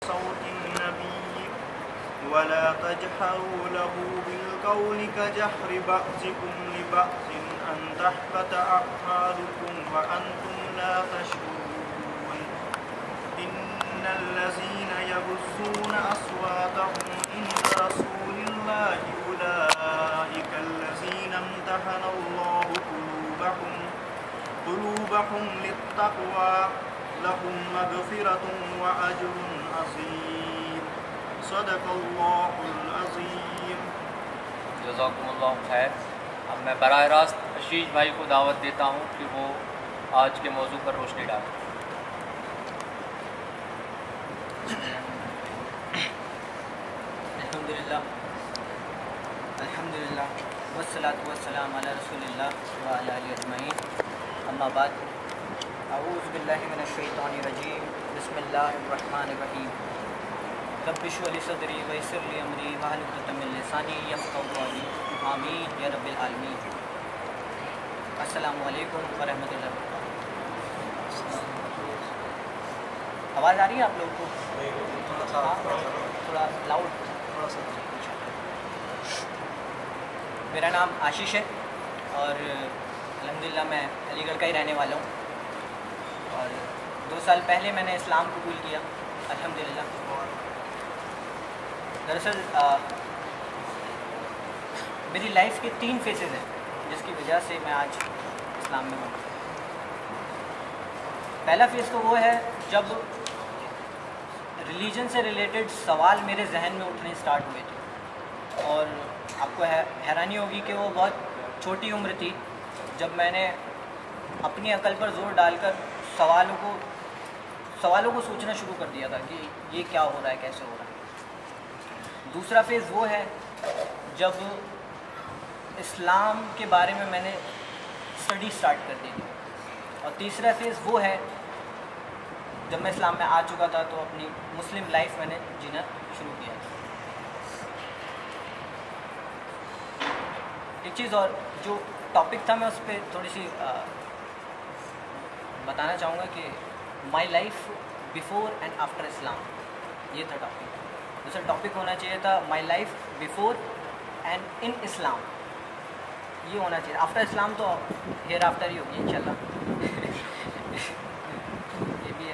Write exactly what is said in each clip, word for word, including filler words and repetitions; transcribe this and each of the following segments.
صوت النبي ولا تجهروا له بالقول كجهر بعضكم لبعض أن تحبط أعمالكم وأنتم لا تشعرون إن الذين يغضون أصواتهم عند رسول الله أولئك الذين امتحن الله قلوبهم قلوبهم للتقوى لهم مغفرة وأجر عظيم صدق الله العظيم. جزاکم اللہ خیر. اب میں براہ راست حشیش بھائی کو دعوت دیتا ہوں کہ وہ آج کے موضوع پر روشنی ڈالیں. الحمدللہ الحمدللہ والصلاة والسلام علی رسول اللہ وعلی آلہ اجمعین. اما بعد، اعوذ باللہ من الشیطان الرجیم. بسم اللہ الرحمن الرحیم. رب اشرح لی صدری ویسر لی امری واحلل عقدۃ من لسانی یفقہوا قولی. آمین یا رب العالمین. السلام علیکم ورحمۃ اللہ وبرکاتہ. آواز آ رہی ہے آپ لوگوں کو؟ تھوڑا لاؤڈ. میرا نام آشیش ہے اور الحمدللہ میں علی گڑھ کا ہی رہنے والا ہوں. اور دو سال پہلے میں نے اسلام قبول کیا الحمدللہ. دراصل میری لائف کے تین فیزز ہیں جس کی وجہ سے میں آج اسلام میں ہوں. پہلا فیز تو وہ ہے جب ریلیجن سے ریلیٹڈ سوال میرے ذہن میں اٹھنے اسٹارٹ ہوئے تھے، اور آپ کو حیرانی ہوگی کہ وہ بہت چھوٹی عمر تھی جب میں نے اپنی عقل پر زور ڈال کر سوالوں کو سوالوں کو سوچنا شروع کر دیا تھا کہ یہ کیا ہو رہا ہے، کیسے ہو رہا ہے. دوسرا فیز وہ ہے جب اسلام کے بارے میں میں نے اسٹڈی اسٹارٹ کر دی تھی. اور تیسرا فیز وہ ہے جب میں اسلام میں آ چکا تھا تو اپنی مسلم لائف میں نے جینا شروع کیا تھا. ایک چیز اور جو ٹاپک تھا میں اس پہ تھوڑی سی بتانا چاہوں گا کہ my life before and after Islam, یہ تھا ٹاپک. دوسرا ٹاپک ہونا چاہیے تھا my life before and in Islam, یہ ہونا چاہیے. آفٹر اسلام تو ہیئر آفٹر ہی ہوگی انشاءاللہ. یہ بھی ہے.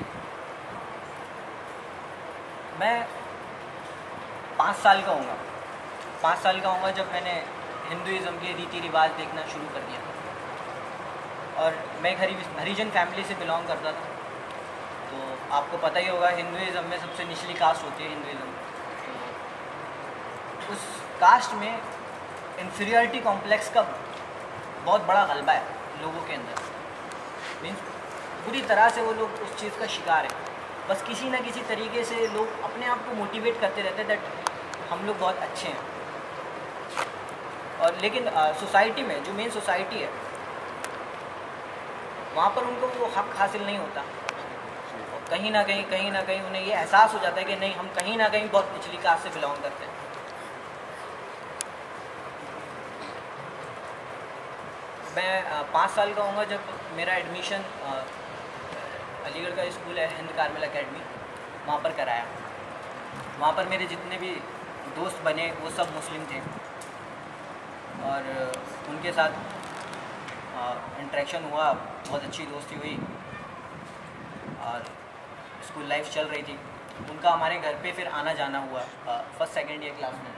میں پانچ سال کا ہوں گا پانچ سال کا ہوں گا جب میں نے ہندوازم کے ریتی رواج دیکھنا شروع کر دیا. اور میں ایک ہریجن فیملی سے بلانگ کرتا تھا. تو آپ کو پتہ ہی ہوگا ہندوازم میں سب سے نچلی کاسٹ ہوتی ہے ہندوازم. تو اس کاسٹ میں انفیریورٹی کمپلیکس کا بہت بڑا غلبہ ہے لوگوں کے اندر. مینس پوری طرح سے وہ لوگ اس چیز کا شکار ہیں. بس کسی نہ کسی طریقے سے لوگ اپنے آپ کو موٹیویٹ کرتے رہتے ہیں دیٹ ہم لوگ بہت اچھے ہیں. اور لیکن سوسائٹی میں جو مین سوسائٹی ہے وہاں پر ان کو وہ حق حاصل نہیں ہوتا. کہیں نہ کہیں کہیں نہ کہیں انہیں یہ احساس ہو جاتا ہے کہ نہیں، ہم کہیں نہ کہیں بہت نچلی کاسٹ سے بلانگ کرتے ہیں. میں پانچ سال کا ہوں گا جب میرا ایڈمیشن علی گڑھ کا اسکول ہے ہند کارمل اکیڈمی، وہاں پر کرایا. وہاں پر میرے جتنے بھی دوست بنے وہ سب مسلم تھے اور ان کے ساتھ انٹریکشن ہوا، بہت اچھی دوستی ہوئی اور اسکول لائف چل رہی تھی. ان کا ہمارے گھر پہ پھر آنا جانا ہوا فرسٹ سیکنڈ ایئر کلاس میں.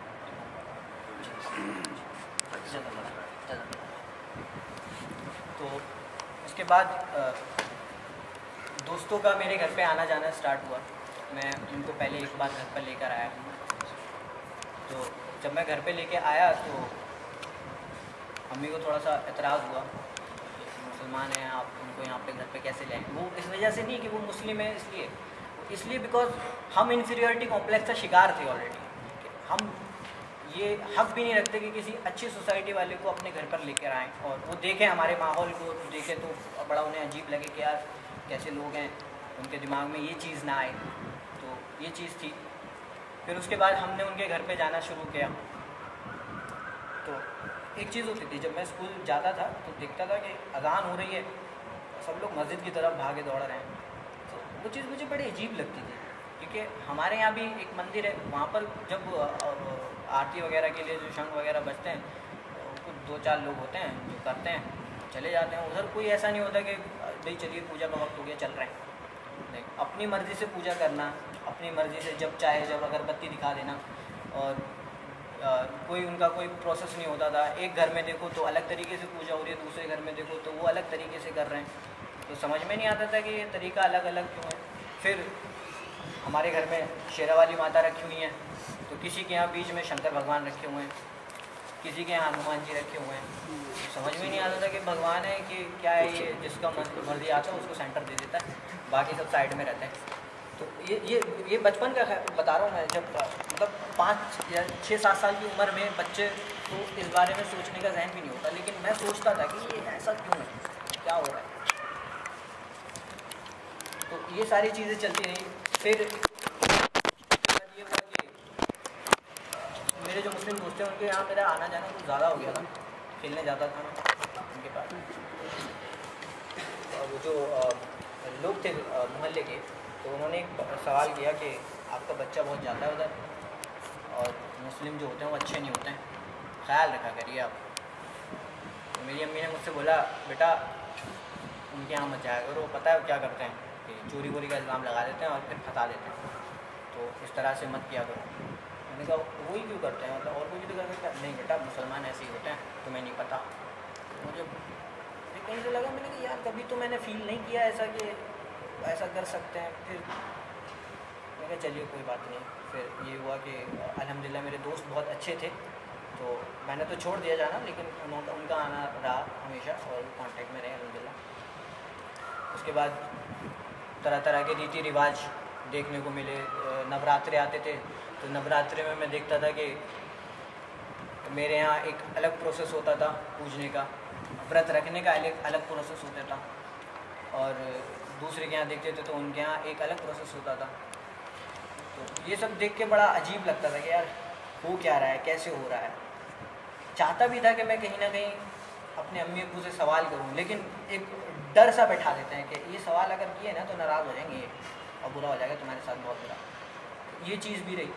تو اس کے بعد دوستوں کا میرے گھر پہ آنا جانا اسٹارٹ ہوا. میں ان کو پہلے ایک بار گھر پر لے کر آیا. تو جب میں گھر پہ لے کے آیا تو امی کو تھوڑا سا اعتراض ہوا کہ مسلمان ہیں آپ ان کو یہاں پہ گھر پہ کیسے لائیں. وہ اس وجہ سے نہیں کہ وہ مسلم ہیں اس لیے اس لیے بیکاز ہم انفیریورٹی کمپلیکس کا شکار تھے آلریڈی. ہم یہ حق بھی نہیں رکھتے کہ کسی اچھی سوسائٹی والے کو اپنے گھر پر لے کر آئیں اور وہ دیکھیں ہمارے ماحول کو دیکھیں تو بڑا انہیں عجیب لگے کہ یار کیسے لوگ ہیں، ان کے دماغ میں یہ چیز نہ آئے. تو یہ چیز تھی. پھر اس کے بعد ہم نے ان کے گھر پہ جانا شروع کیا. تو ایک چیز ہوتی تھی جب میں اسکول جاتا تھا تو دیکھتا تھا کہ اذان ہو رہی ہے، سب لوگ مسجد کی طرف بھاگے دوڑ رہے ہیں. تو وہ چیز مجھے بڑی عجیب لگتی تھی کیونکہ ہمارے یہاں بھی ایک مندر ہے، وہاں پر جب آرتی وغیرہ کے لیے جو شنکھ وغیرہ بجتے ہیں کچھ دو چار لوگ ہوتے ہیں جو کرتے ہیں چلے جاتے ہیں. ادھر کوئی ایسا نہیں ہوتا کہ بھائی چلیے پوجا کا وقت ہو گیا چل رہے ہیں. نہیں، اپنی مرضی سے پوجا کرنا، اپنی مرضی سے جب چاہے جب اگربتی دکھا دینا. اور کوئی ان کا کوئی پروسیس نہیں ہوتا تھا. ایک گھر میں دیکھو تو الگ طریقے سے پوجا ہو رہی ہے، دوسرے گھر میں دیکھو تو وہ الگ طریقے سے کر رہے ہیں. تو سمجھ میں نہیں آتا تھا کہ یہ طریقہ الگ الگ کیوں ہے. پھر ہمارے گھر میں شیرا والی ماتا رکھی ہوئی ہیں، تو کسی کے یہاں بیچ میں شنکر بھگوان رکھے ہوئے ہیں، کسی کے یہاں ہنومان جی رکھے ہوئے ہیں. سمجھ میں نہیں آتا تھا کہ بھگوان ہے کہ کیا ہے. یہ جس کا مرضی آتا ہے اس کو سینٹر دے دیتا ہے، باقی سب سائڈ میں رہتے ہیں. تو یہ یہ یہ بچپن کا بتا رہا ہوں میں، جب مطلب پانچ یا چھ سات سال کی عمر میں بچے کو اس بارے میں سوچنے کا ذہن بھی نہیں ہوتا، لیکن میں سوچتا تھا کہ یہ ایسا کیوں ہے، کیا ہو رہا ہے. تو یہ ساری چیزیں چلتی رہیں. پھر یہ ہوا کہ میرے جو مسلم دوست ہیں ان کے یہاں میرا آنا جانا کچھ زیادہ ہو گیا تھا، کھیلنے جاتا تھا میں ان کے پاس. وہ جو لوگ تھے محلے کے، تو انہوں نے ایک سوال کیا کہ آپ کا بچہ بہت جاتا ہے ادھر، اور مسلم جو ہوتے ہیں وہ اچھے نہیں ہوتے ہیں، خیال رکھا کریے آپ. تو میری امی نے مجھ سے بولا بیٹا ان کے یہاں مت جایا کرو، پتہ ہے وہ کیا کرتے ہیں کہ چوری ووری کا الزام لگا دیتے ہیں اور پھر پھنسا دیتے ہیں، تو اس طرح سے مت کیا کرو. میں نے کہا وہی کیوں کرتے ہیں، مطلب اور کوئی بھی کر سکتا ہے؟ نہیں بیٹا مسلمان ایسے ہی ہوتے ہیں، تمہیں نہیں پتہ. مجھے کہیں سے لگا، میں نے کہا یار کبھی تو میں نے فیل نہیں کیا ایسا کہ ایسا کر سکتے ہیں. پھر میں کہا چلیے کوئی بات نہیں. پھر یہ ہوا کہ الحمدللہ میرے دوست بہت اچھے تھے، تو میں نے تو چھوڑ دیا جانا، لیکن انہوں کا ان کا آنا رہا ہمیشہ اور کانٹیکٹ میں رہے الحمدللہ. اس کے بعد طرح طرح کے ریتی رواج دیکھنے کو ملے. نوراترے آتے تھے تو نوراترے میں میں دیکھتا تھا کہ میرے یہاں ایک الگ پروسیس ہوتا تھا پوجنے کا، ورت رکھنے کا الگ الگ پروسیس ہوتا تھا، اور دوسرے کے یہاں دیکھتے تھے تو ان کے یہاں ایک الگ پروسیس ہوتا تھا. تو یہ سب دیکھ کے بڑا عجیب لگتا تھا کہ یار ہو کیا رہا ہے، کیسے ہو رہا ہے. چاہتا بھی تھا کہ میں کہیں نہ کہیں اپنے امی ابو سے سوال کروں، لیکن ایک ڈر سا بیٹھا دیتے ہیں کہ یہ سوال اگر کیے نا تو ناراض ہو جائیں گے اور برا ہو جائے گا تمہارے ساتھ بہت برا. یہ چیز بھی رہی.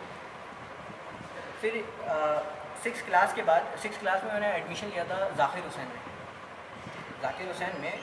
پھر سکس کلاس کے بعد سکس کلاس میں میں نے ایڈمیشن لیا تھا ذاکر حسین میں. ذاکر حسین میں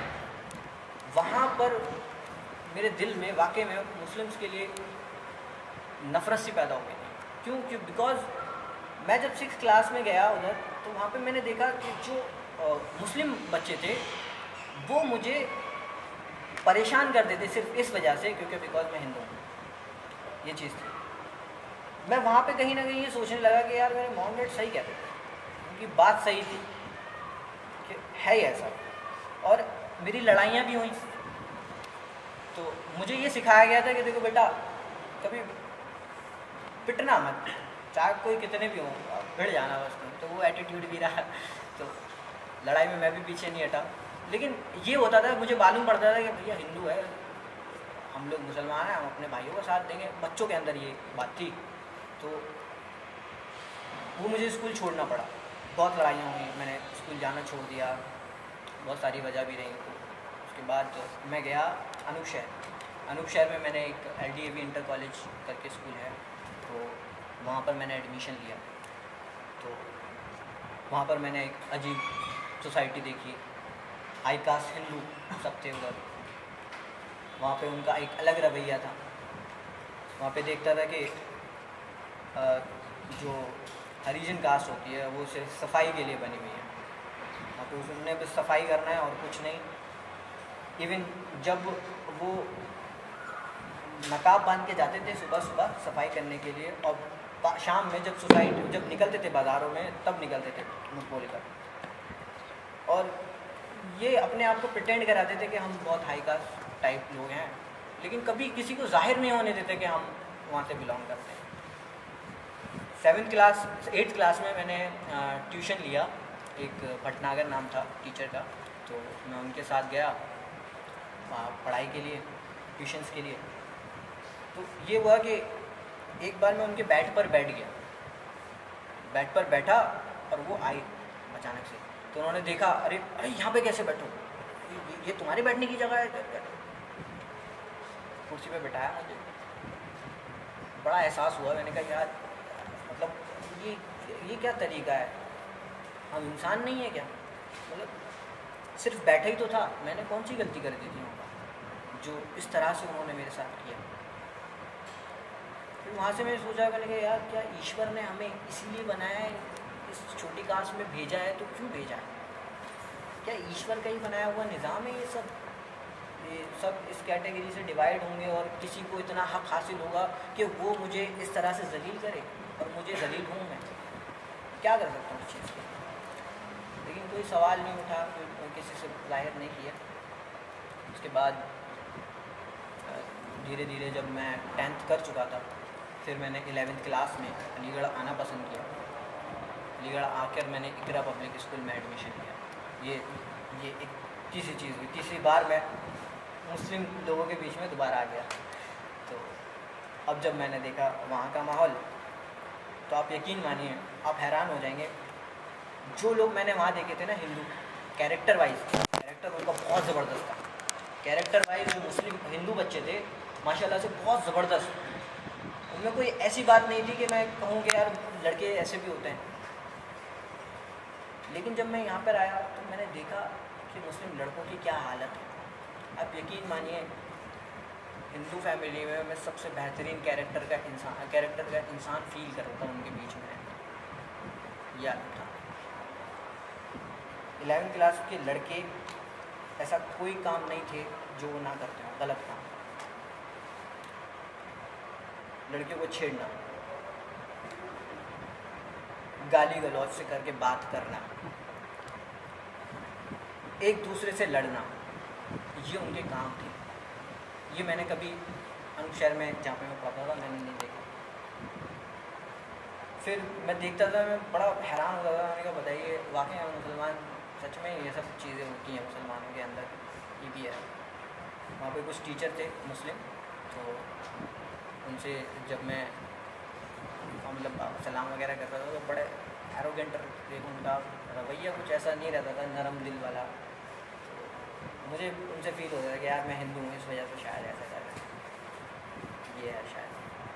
وہاں پر میرے دل میں واقعی میں مسلمس کے لیے نفرت سی پیدا ہو گئی تھی. کیوں کہ بیکاز میں جب سکس کلاس میں گیا ادھر تو وہاں پہ میں نے دیکھا کہ جو مسلم بچے تھے وہ مجھے پریشان کرتے تھے صرف اس وجہ سے کیونکہ بیکاز میں ہندو ہوں. یہ چیز تھی. میں وہاں پہ کہیں نہ کہیں یہ سوچنے لگا کہ یار میرے مام ڈیڈ صحیح کہتے تھے، ان کی بات صحیح تھی کہ ہے ہی ایسا. اور میری لڑائیاں بھی ہوئیں تو مجھے یہ سکھایا گیا تھا کہ دیکھو بیٹا کبھی پٹنا مت، چاہے کوئی کتنے بھی ہوں بھڑ جانا بس تم. تو وہ ایٹیٹیوڈ بھی رہا. تو لڑائی میں میں بھی پیچھے نہیں ہٹا. لیکن یہ ہوتا تھا مجھے معلوم پڑتا تھا کہ بھیا ہندو ہے، ہم لوگ مسلمان ہیں، ہم اپنے بھائیوں کا ساتھ دیں گے. بچوں کے اندر یہ بات تھی. تو وہ مجھے اسکول چھوڑنا پڑا. بہت لڑائیاں ہوئیں، میں نے اسکول جانا چھوڑ دیا، بہت ساری وجہ بھی رہی. اس کے بعد میں گیا انوپ شہر. انوپ شہر میں میں نے ایک L D A V inter college کر کے اسکول ہے، تو وہاں پر میں نے ایڈمیشن لیا. تو وہاں پر میں نے ایک عجیب سوسائٹی دیکھی. ہائی کاسٹ ہندو سب تھے ادھر. وہاں پہ ان کا ایک الگ رویہ تھا. وہاں پہ دیکھتا تھا کہ جو ہریجن کاسٹ ہوتی ہے وہ صرف صفائی کے لیے بنی ہوئی ہے. وہاں پہ اس نے بس صفائی کرنا ہے اور کچھ نہیں. ایون جب وہ نقاب باندھ کے جاتے تھے صبح صبح صفائی کرنے کے لیے، اور شام میں جب سوسائٹی جب نکلتے تھے بازاروں میں تب نکلتے تھے منہ کھول کر. اور یہ اپنے آپ کو پریٹینڈ کراتے تھے کہ ہم بہت ہائی کاسٹ ٹائپ لوگ ہیں، لیکن کبھی کسی کو ظاہر نہیں ہونے دیتے کہ ہم وہاں سے بلانگ کرتے ہیں. سیونتھ کلاس ایٹھ کلاس میں میں نے ٹیوشن لیا. ایک بھٹناگر نام تھا ٹیچر کا، تو میں ان کے ساتھ گیا پڑھائی کے لیے، ٹیوشنس کے لیے. تو یہ ہوا کہ ایک بار میں ان کے بیڈ پر بیٹھ گیا. بیڈ پر بیٹھا اور وہ آئی اچانک سے. تو انہوں نے دیکھا ارے ارے یہاں پہ کیسے بیٹھو، یہ تمہارے بیٹھنے کی جگہ ہے. کرسی پہ بٹھایا مجھے. بڑا احساس ہوا. میں نے کہا یار مطلب یہ یہ کیا طریقہ ہے, ہم انسان نہیں ہیں کیا؟ مطلب صرف بیٹھے ہی تو تھا, میں نے کون سی غلطی کر دی تھی وہاں پر جو اس طرح سے انہوں نے میرے ساتھ کیا. پھر وہاں سے میں نے سوچا کہ یار کیا ایشور نے ہمیں اسی لیے بنایا ہے, اس چھوٹی کاسٹ میں بھیجا ہے, تو کیوں بھیجا ہے؟ کیا ایشور کا ہی بنایا ہوا نظام ہے یہ سب؟ یہ سب اس کیٹیگری سے ڈیوائڈ ہوں گے اور کسی کو اتنا حق حاصل ہوگا کہ وہ مجھے اس طرح سے ذلیل کرے اور مجھے ذلیل ہوں میں کیا کر سکتا ہوں اس چیز کے؟ لیکن کوئی سوال نہیں اٹھا, کوئی کسی سے ظاہر نہیں کیا. اس کے بعد دھیرے دھیرے جب میں ٹینتھ کر چکا تھا, پھر میں نے الیونتھ کلاس میں علی گڑھ آنا پسند کیا. علی گڑھ آ کر میں نے اقرا پبلک اسکول میں ایڈمیشن لیا. یہ یہ ایک تیسری چیز ہوئی, تیسری بار میں مسلم لوگوں کے بیچ میں دوبارہ آ گیا. تو اب جب میں نے دیکھا وہاں کا ماحول, تو آپ یقین مانیے آپ حیران ہو جائیں گے. جو لوگ میں نے وہاں دیکھے تھے نا ہندو, کیریکٹر وائز کیریکٹر ان کا بہت زبردست تھا. کیریکٹر وائز جو مسلم ہندو بچے تھے ماشاء اللہ سے بہت زبردست, ان میں کوئی ایسی بات نہیں تھی کہ میں کہوں کہ یار لڑکے ایسے بھی ہوتے ہیں. لیکن جب میں یہاں پر آیا تو میں نے دیکھا کہ مسلم لڑکوں کی کیا حالت ہے. آپ یقین مانیے ہندو فیملی میں میں سب سے بہترین کیریکٹر کا انسان کیریکٹر کا انسان فیل کر رہا تھا ان کے بیچ میں. یا تھا الیونتھ کلاس کے لڑکے ایسا کوئی کام نہیں تھے جو وہ نہ کرتے ہوں, غلط کام. لڑکیوں کو چھیڑنا, گالی گلوچ سے کر کے بات کرنا, ایک دوسرے سے لڑنا, یہ ان کے کام تھے. یہ میں نے کبھی ان شہر میں جہاں پہ میں پڑھتا تھا میں نے نہیں دیکھا. پھر میں دیکھتا تھا, میں بڑا حیران ہوتا تھا. میں نے کہا بتائیے واقعی ہم مسلمان سچ میں یہ سب چیزیں ہوتی ہیں مسلمانوں کے اندر, یہ بھی ہے. وہاں پہ کچھ ٹیچر تھے مسلم, تو ان سے جب میں مطلب سلام وغیرہ کرتا تھا تو بڑے ایروگینٹ ان کا رویہ کچھ ایسا نہیں رہتا تھا, نرم دل والا. مجھے ان سے فیل ہوتا تھا کہ یار میں ہندو ہوں اس وجہ سے شاید ایسا کر رہا ہے, یہ ہے شاید.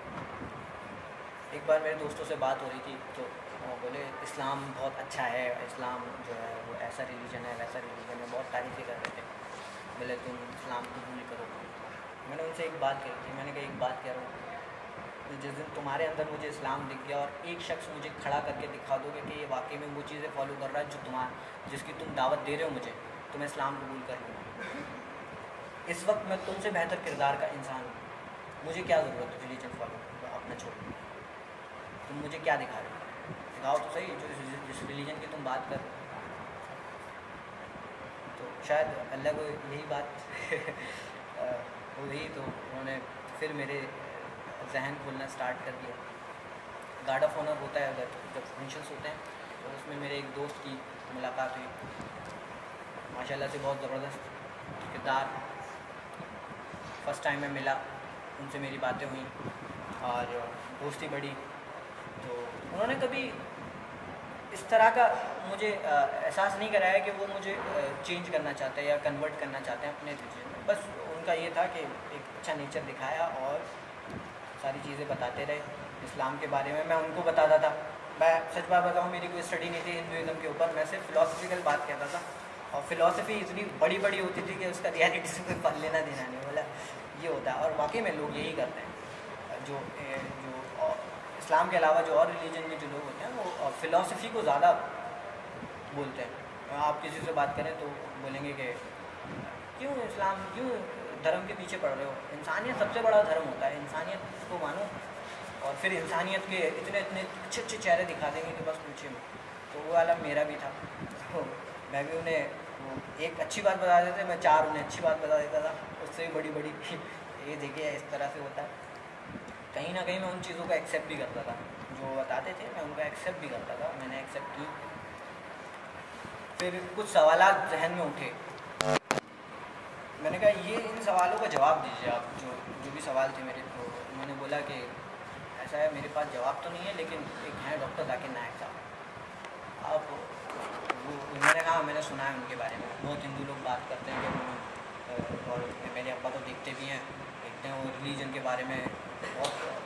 ایک بار میرے دوستوں سے بات ہو رہی تھی تو وہ بولے اسلام بہت اچھا ہے, اسلام جو ہے وہ ایسا ریلیجن ہے ویسا ریلیجن ہے, بہت تعریفیں کر رہے تھے. بولے تم اسلام قبول کرو. میں نے ان سے ایک بات کہی تھی, میں نے کہا ایک بات کہہ رہا ہوں, جس دن تمہارے اندر مجھے اسلام دکھ گیا اور ایک شخص مجھے کھڑا کر کے دکھا دو گے کہ یہ واقعی میں وہ چیزیں فالو کر رہا ہے جو تمہارا جس کی تم دعوت دے رہے ہو مجھے, تو میں اسلام قبول کر لوں گا. اس وقت میں تم سے بہتر کردار کا انسان ہوں, مجھے کیا ضرورت ہے ریلیجن فالو اپنا چھوڑ. تم مجھے کیا دکھا رہے ہو, دکھاؤ تو صحیح جو جس ریلیجن کی تم بات کر. تو شاید اللہ کو یہی بات ہوئی, تو انہوں نے پھر میرے ذہن کھولنا اسٹارٹ کر دیا. گارڈ آف آنر ہوتا ہے اگر جب فنکشنس ہوتے ہیں, تو اس میں میرے ایک دوست کی ملاقات ہوئی. ماشاء اللہ سے بہت زبردست کردار. فرسٹ ٹائم میں ملا, ان سے میری باتیں ہوئیں اور دوستی بڑھی. تو انہوں نے کبھی اس طرح کا مجھے احساس نہیں کرایا کہ وہ مجھے چینج کرنا چاہتے ہیں یا کنورٹ کرنا چاہتے ہیں اپنے ریلیجن میں. بس ان کا یہ تھا کہ ایک اچھا نیچر دکھایا اور ساری چیزیں بتاتے رہے اسلام کے بارے میں. میں ان کو بتاتا تھا. میں سچ بات بتاؤں, میری کوئی اسٹڈی نہیں تھی ہندوازم کے اوپر, میں صرف فلاسفیکل بات کہتا تھا. اور فلاسفی اتنی بڑی بڑی ہوتی تھی کہ اس کا ریالٹی سے کوئی پل لینا دینا نہیں. بولا یہ ہوتا ہے, اور واقعی میں لوگ یہی کرتے ہیں. جو جو اسلام کے علاوہ جو اور ریلیجن میں جو لوگ ہوتے ہیں وہ فلاسفی کو زیادہ بولتے ہیں. آپ کسی سے بات کریں تو بولیں گے کہ کیوں اسلام کیوں دھرم کے پیچھے پڑ رہے ہو, انسانیت سب سے بڑا دھرم ہوتا ہے, انسانیت کو مانو. اور پھر انسانیت کے اتنے اتنے اچھے اچھے چہرے دکھا دیں گے کہ بس پوچھے میں. تو وہ والا میرا بھی تھا. تو میں بھی انہیں وہ ایک اچھی بات بتا دیتے, میں چار انہیں اچھی بات بتا دیتا تھا. اس سے بھی بڑی بڑی یہ دیکھیے اس طرح سے ہوتا ہے. کہیں نہ کہیں میں ان چیزوں کو ایکسیپٹ بھی کرتا تھا جو وہ بتاتے تھے, میں ان کو ایکسیپٹ بھی کرتا تھا. میں نے ایکسیپٹ کی. پھر کچھ سوالات ذہن میں اٹھے. میں نے کہا یہ ان سوالوں کا جواب دیجیے آپ, جو جو بھی سوال تھے میرے. تو انہوں نے بولا کہ ایسا ہے میرے پاس جواب تو نہیں ہے, لیکن ایک ہیں ڈاکٹر ذاکر نائک صاحب, آپ وہ میں نے کہا میں نے سنا ہے ان کے بارے میں, بہت ہندو لوگ بات کرتے ہیں کہ اور میرے ابا تو دیکھتے بھی ہیں دیکھتے ہیں وہ ریلیجن کے بارے میں بہت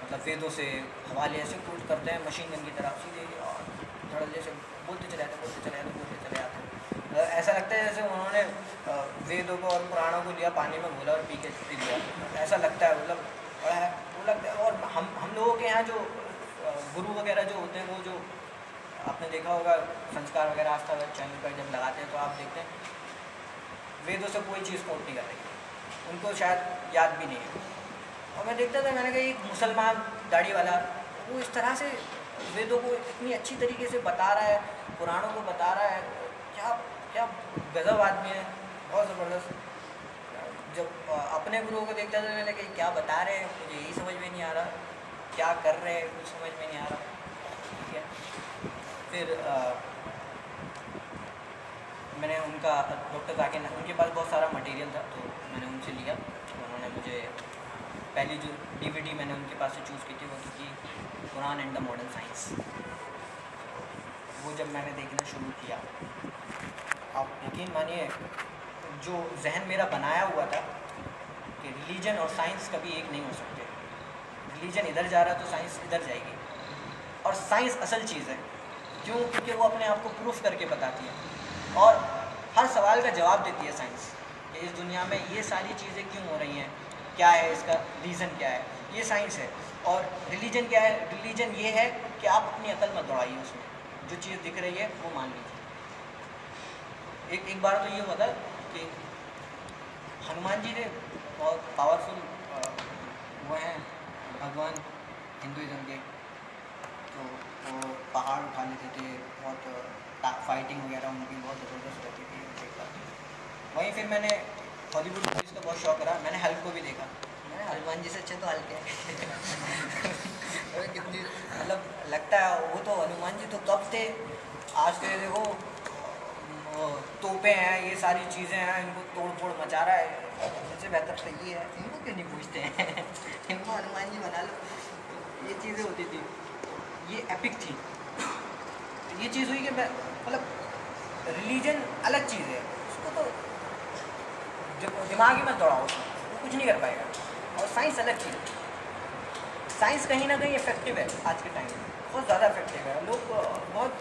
مطلب ویدوں سے حوالے ایسے کوٹ کرتے ہیں مشین گن کی طرح سیدھے اور دھڑلے سے بولتے چلے آتے بولتے چلے آتے بولتے چلے آتے ہیں. ایسا لگتا ہے جیسے انہوں نے ویدوں کو اور پرانوں کو لیا پانی میں گھولا اور پی کے پی لیا, ایسا لگتا ہے. مطلب بڑا ہے وہ لگتا ہے. اور ہم ہم لوگوں کے یہاں جو گرو وغیرہ جو ہوتے ہیں وہ جو آپ نے دیکھا ہوگا سنسکار وغیرہ آستھا چینل پر جب لگاتے ہیں تو آپ دیکھتے ہیں ویدوں سے کوئی چیز کوٹ نہیں کر رہی, ان کو شاید یاد بھی نہیں ہے. اور میں دیکھتا تھا, میں نے کہا ایک مسلمان داڑھی والا وہ اس طرح سے ویدوں کو اتنی اچھی طریقے سے بتا رہا ہے, پرانوں کو بتا رہا ہے, کیا کیا غضب آدمی ہے, بہت زبردست. جب اپنے گروؤں کو دیکھتا تھا میں نے کہا کیا بتا رہے ہیں, مجھے یہی سمجھ میں نہیں آ رہا, کیا کر رہے ہیں کچھ سمجھ میں نہیں آ رہا. ٹھیک ہے, پھر میں نے ان کا ڈاکٹر ذاکر ان کے پاس بہت سارا مٹیریل تھا تو میں نے ان سے لیا. انہوں نے مجھے پہلی جو ڈی وی ڈی میں نے ان کے پاس سے چوز کی تھی وہ تھی Quran and the modern science. وہ جب میں نے دیکھنا شروع کیا, آپ یقین مانیے جو ذہن میرا بنایا ہوا تھا کہ ریلیجن اور سائنس کبھی ایک نہیں ہو سکتے, ریلیجن ادھر جا رہا ہے تو سائنس ادھر جائے گی, اور سائنس اصل چیز ہے. کیوں؟ کیونکہ وہ اپنے آپ کو پروف کر کے بتاتی ہے اور ہر سوال کا جواب دیتی ہے سائنس کہ اس دنیا میں یہ ساری چیزیں کیوں ہو رہی ہیں, کیا ہے اس کا ریزن, کیا ہے, یہ سائنس ہے. اور ریلیجن کیا ہے؟ ریلیجن یہ ہے کہ آپ اپنی عقل مت دوڑائیے, اس میں جو چیز دکھ رہی ہے وہ مان لیجیے. ایک ایک بار تو یہ ہوا تھا کہ ہنومان جی نے بہت پاورفل وہ ہیں بھگوان ہندوازم کے, تو وہ پہاڑ اٹھا لیتے تھے, بہت فائٹنگ وغیرہ ان کی بہت زبردست رہتی تھی. وہیں پھر میں نے ہالی ووڈ موویز کا بہت شوق رہا, میں نے ہلک کو بھی دیکھا. میں نے ہنومان جی سے اچھے تو ہلک ہے کتنی مطلب لگتا ہے وہ تو ہنومان جی تو کب تھے, آج کے دیکھو توپیں ہیں, یہ ساری چیزیں ہیں, ان کو توڑ پھوڑ مچا رہا ہے. سب سے بہتر تو یہ ہے, ان کو کیوں نہیں پوچھتے ہیں, ان کو ہنومان جی بنا لو. یہ چیزیں ہوتی تھی, یہ ایپک تھی. یہ چیز ہوئی کہ میں مطلب ریلیجن الگ چیز ہے, اس کو تو دماغ ہی میں دوڑاؤ, وہ کچھ نہیں کر پائے گا. اور سائنس الگ چیز ہے. سائنس کہیں نہ کہیں افیکٹو ہے آج کے ٹائم میں, بہت زیادہ افیکٹو ہے. لوگ بہت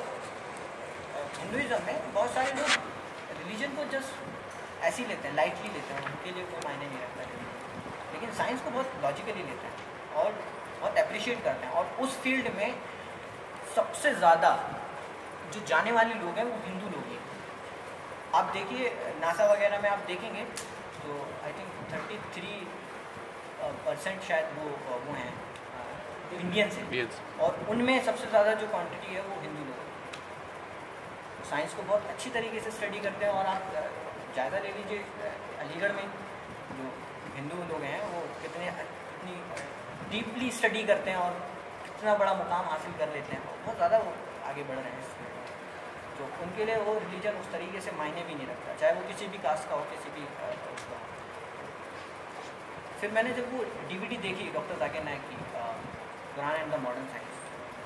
ہندوازم میں بہت سارے لوگ ریلیجن کو جسٹ ایسے ہی لیتے ہیں, لائٹلی لیتے ہیں, ان کے لیے کوئی معنی نہیں رکھتا ہے. لیکن سائنس کو بہت لاجیکلی لیتے ہیں اور بہت اپریشیٹ کرتے ہیں. اور اس فیلڈ میں سب سے زیادہ جو جانے والے لوگ ہیں وہ ہندو لوگ ہیں. آپ دیکھیے ناسا وغیرہ میں آپ دیکھیں گے تو I think thirty three percent شاید وہ وہ ہیں انڈینس ہیں, اور ان میں سب سے زیادہ جو کوانٹٹی ہے وہ ہندو لوگ ہیں. سائنس کو بہت اچھی طریقے سے اسٹڈی کرتے ہیں. اور آپ جائزہ لے لیجیے علی گڑھ میں جو ہندو لوگ ہیں وہ کتنے کتنی ڈیپلی اسٹڈی کرتے ہیں اور کتنا بڑا مقام حاصل کر لیتے ہیں, بہت زیادہ وہ آگے بڑھ رہے ہیں اس میں. تو ان کے لیے وہ ریلیجن اس طریقے سے معنی بھی نہیں رکھتا, چاہے وہ کسی بھی کاسٹ کا ہو, کسی بھی اس کا. پھر میں نے جب وہ ڈی وی ڈی دیکھی ڈاکٹر ذاکر نائک کی Quran and the modern science,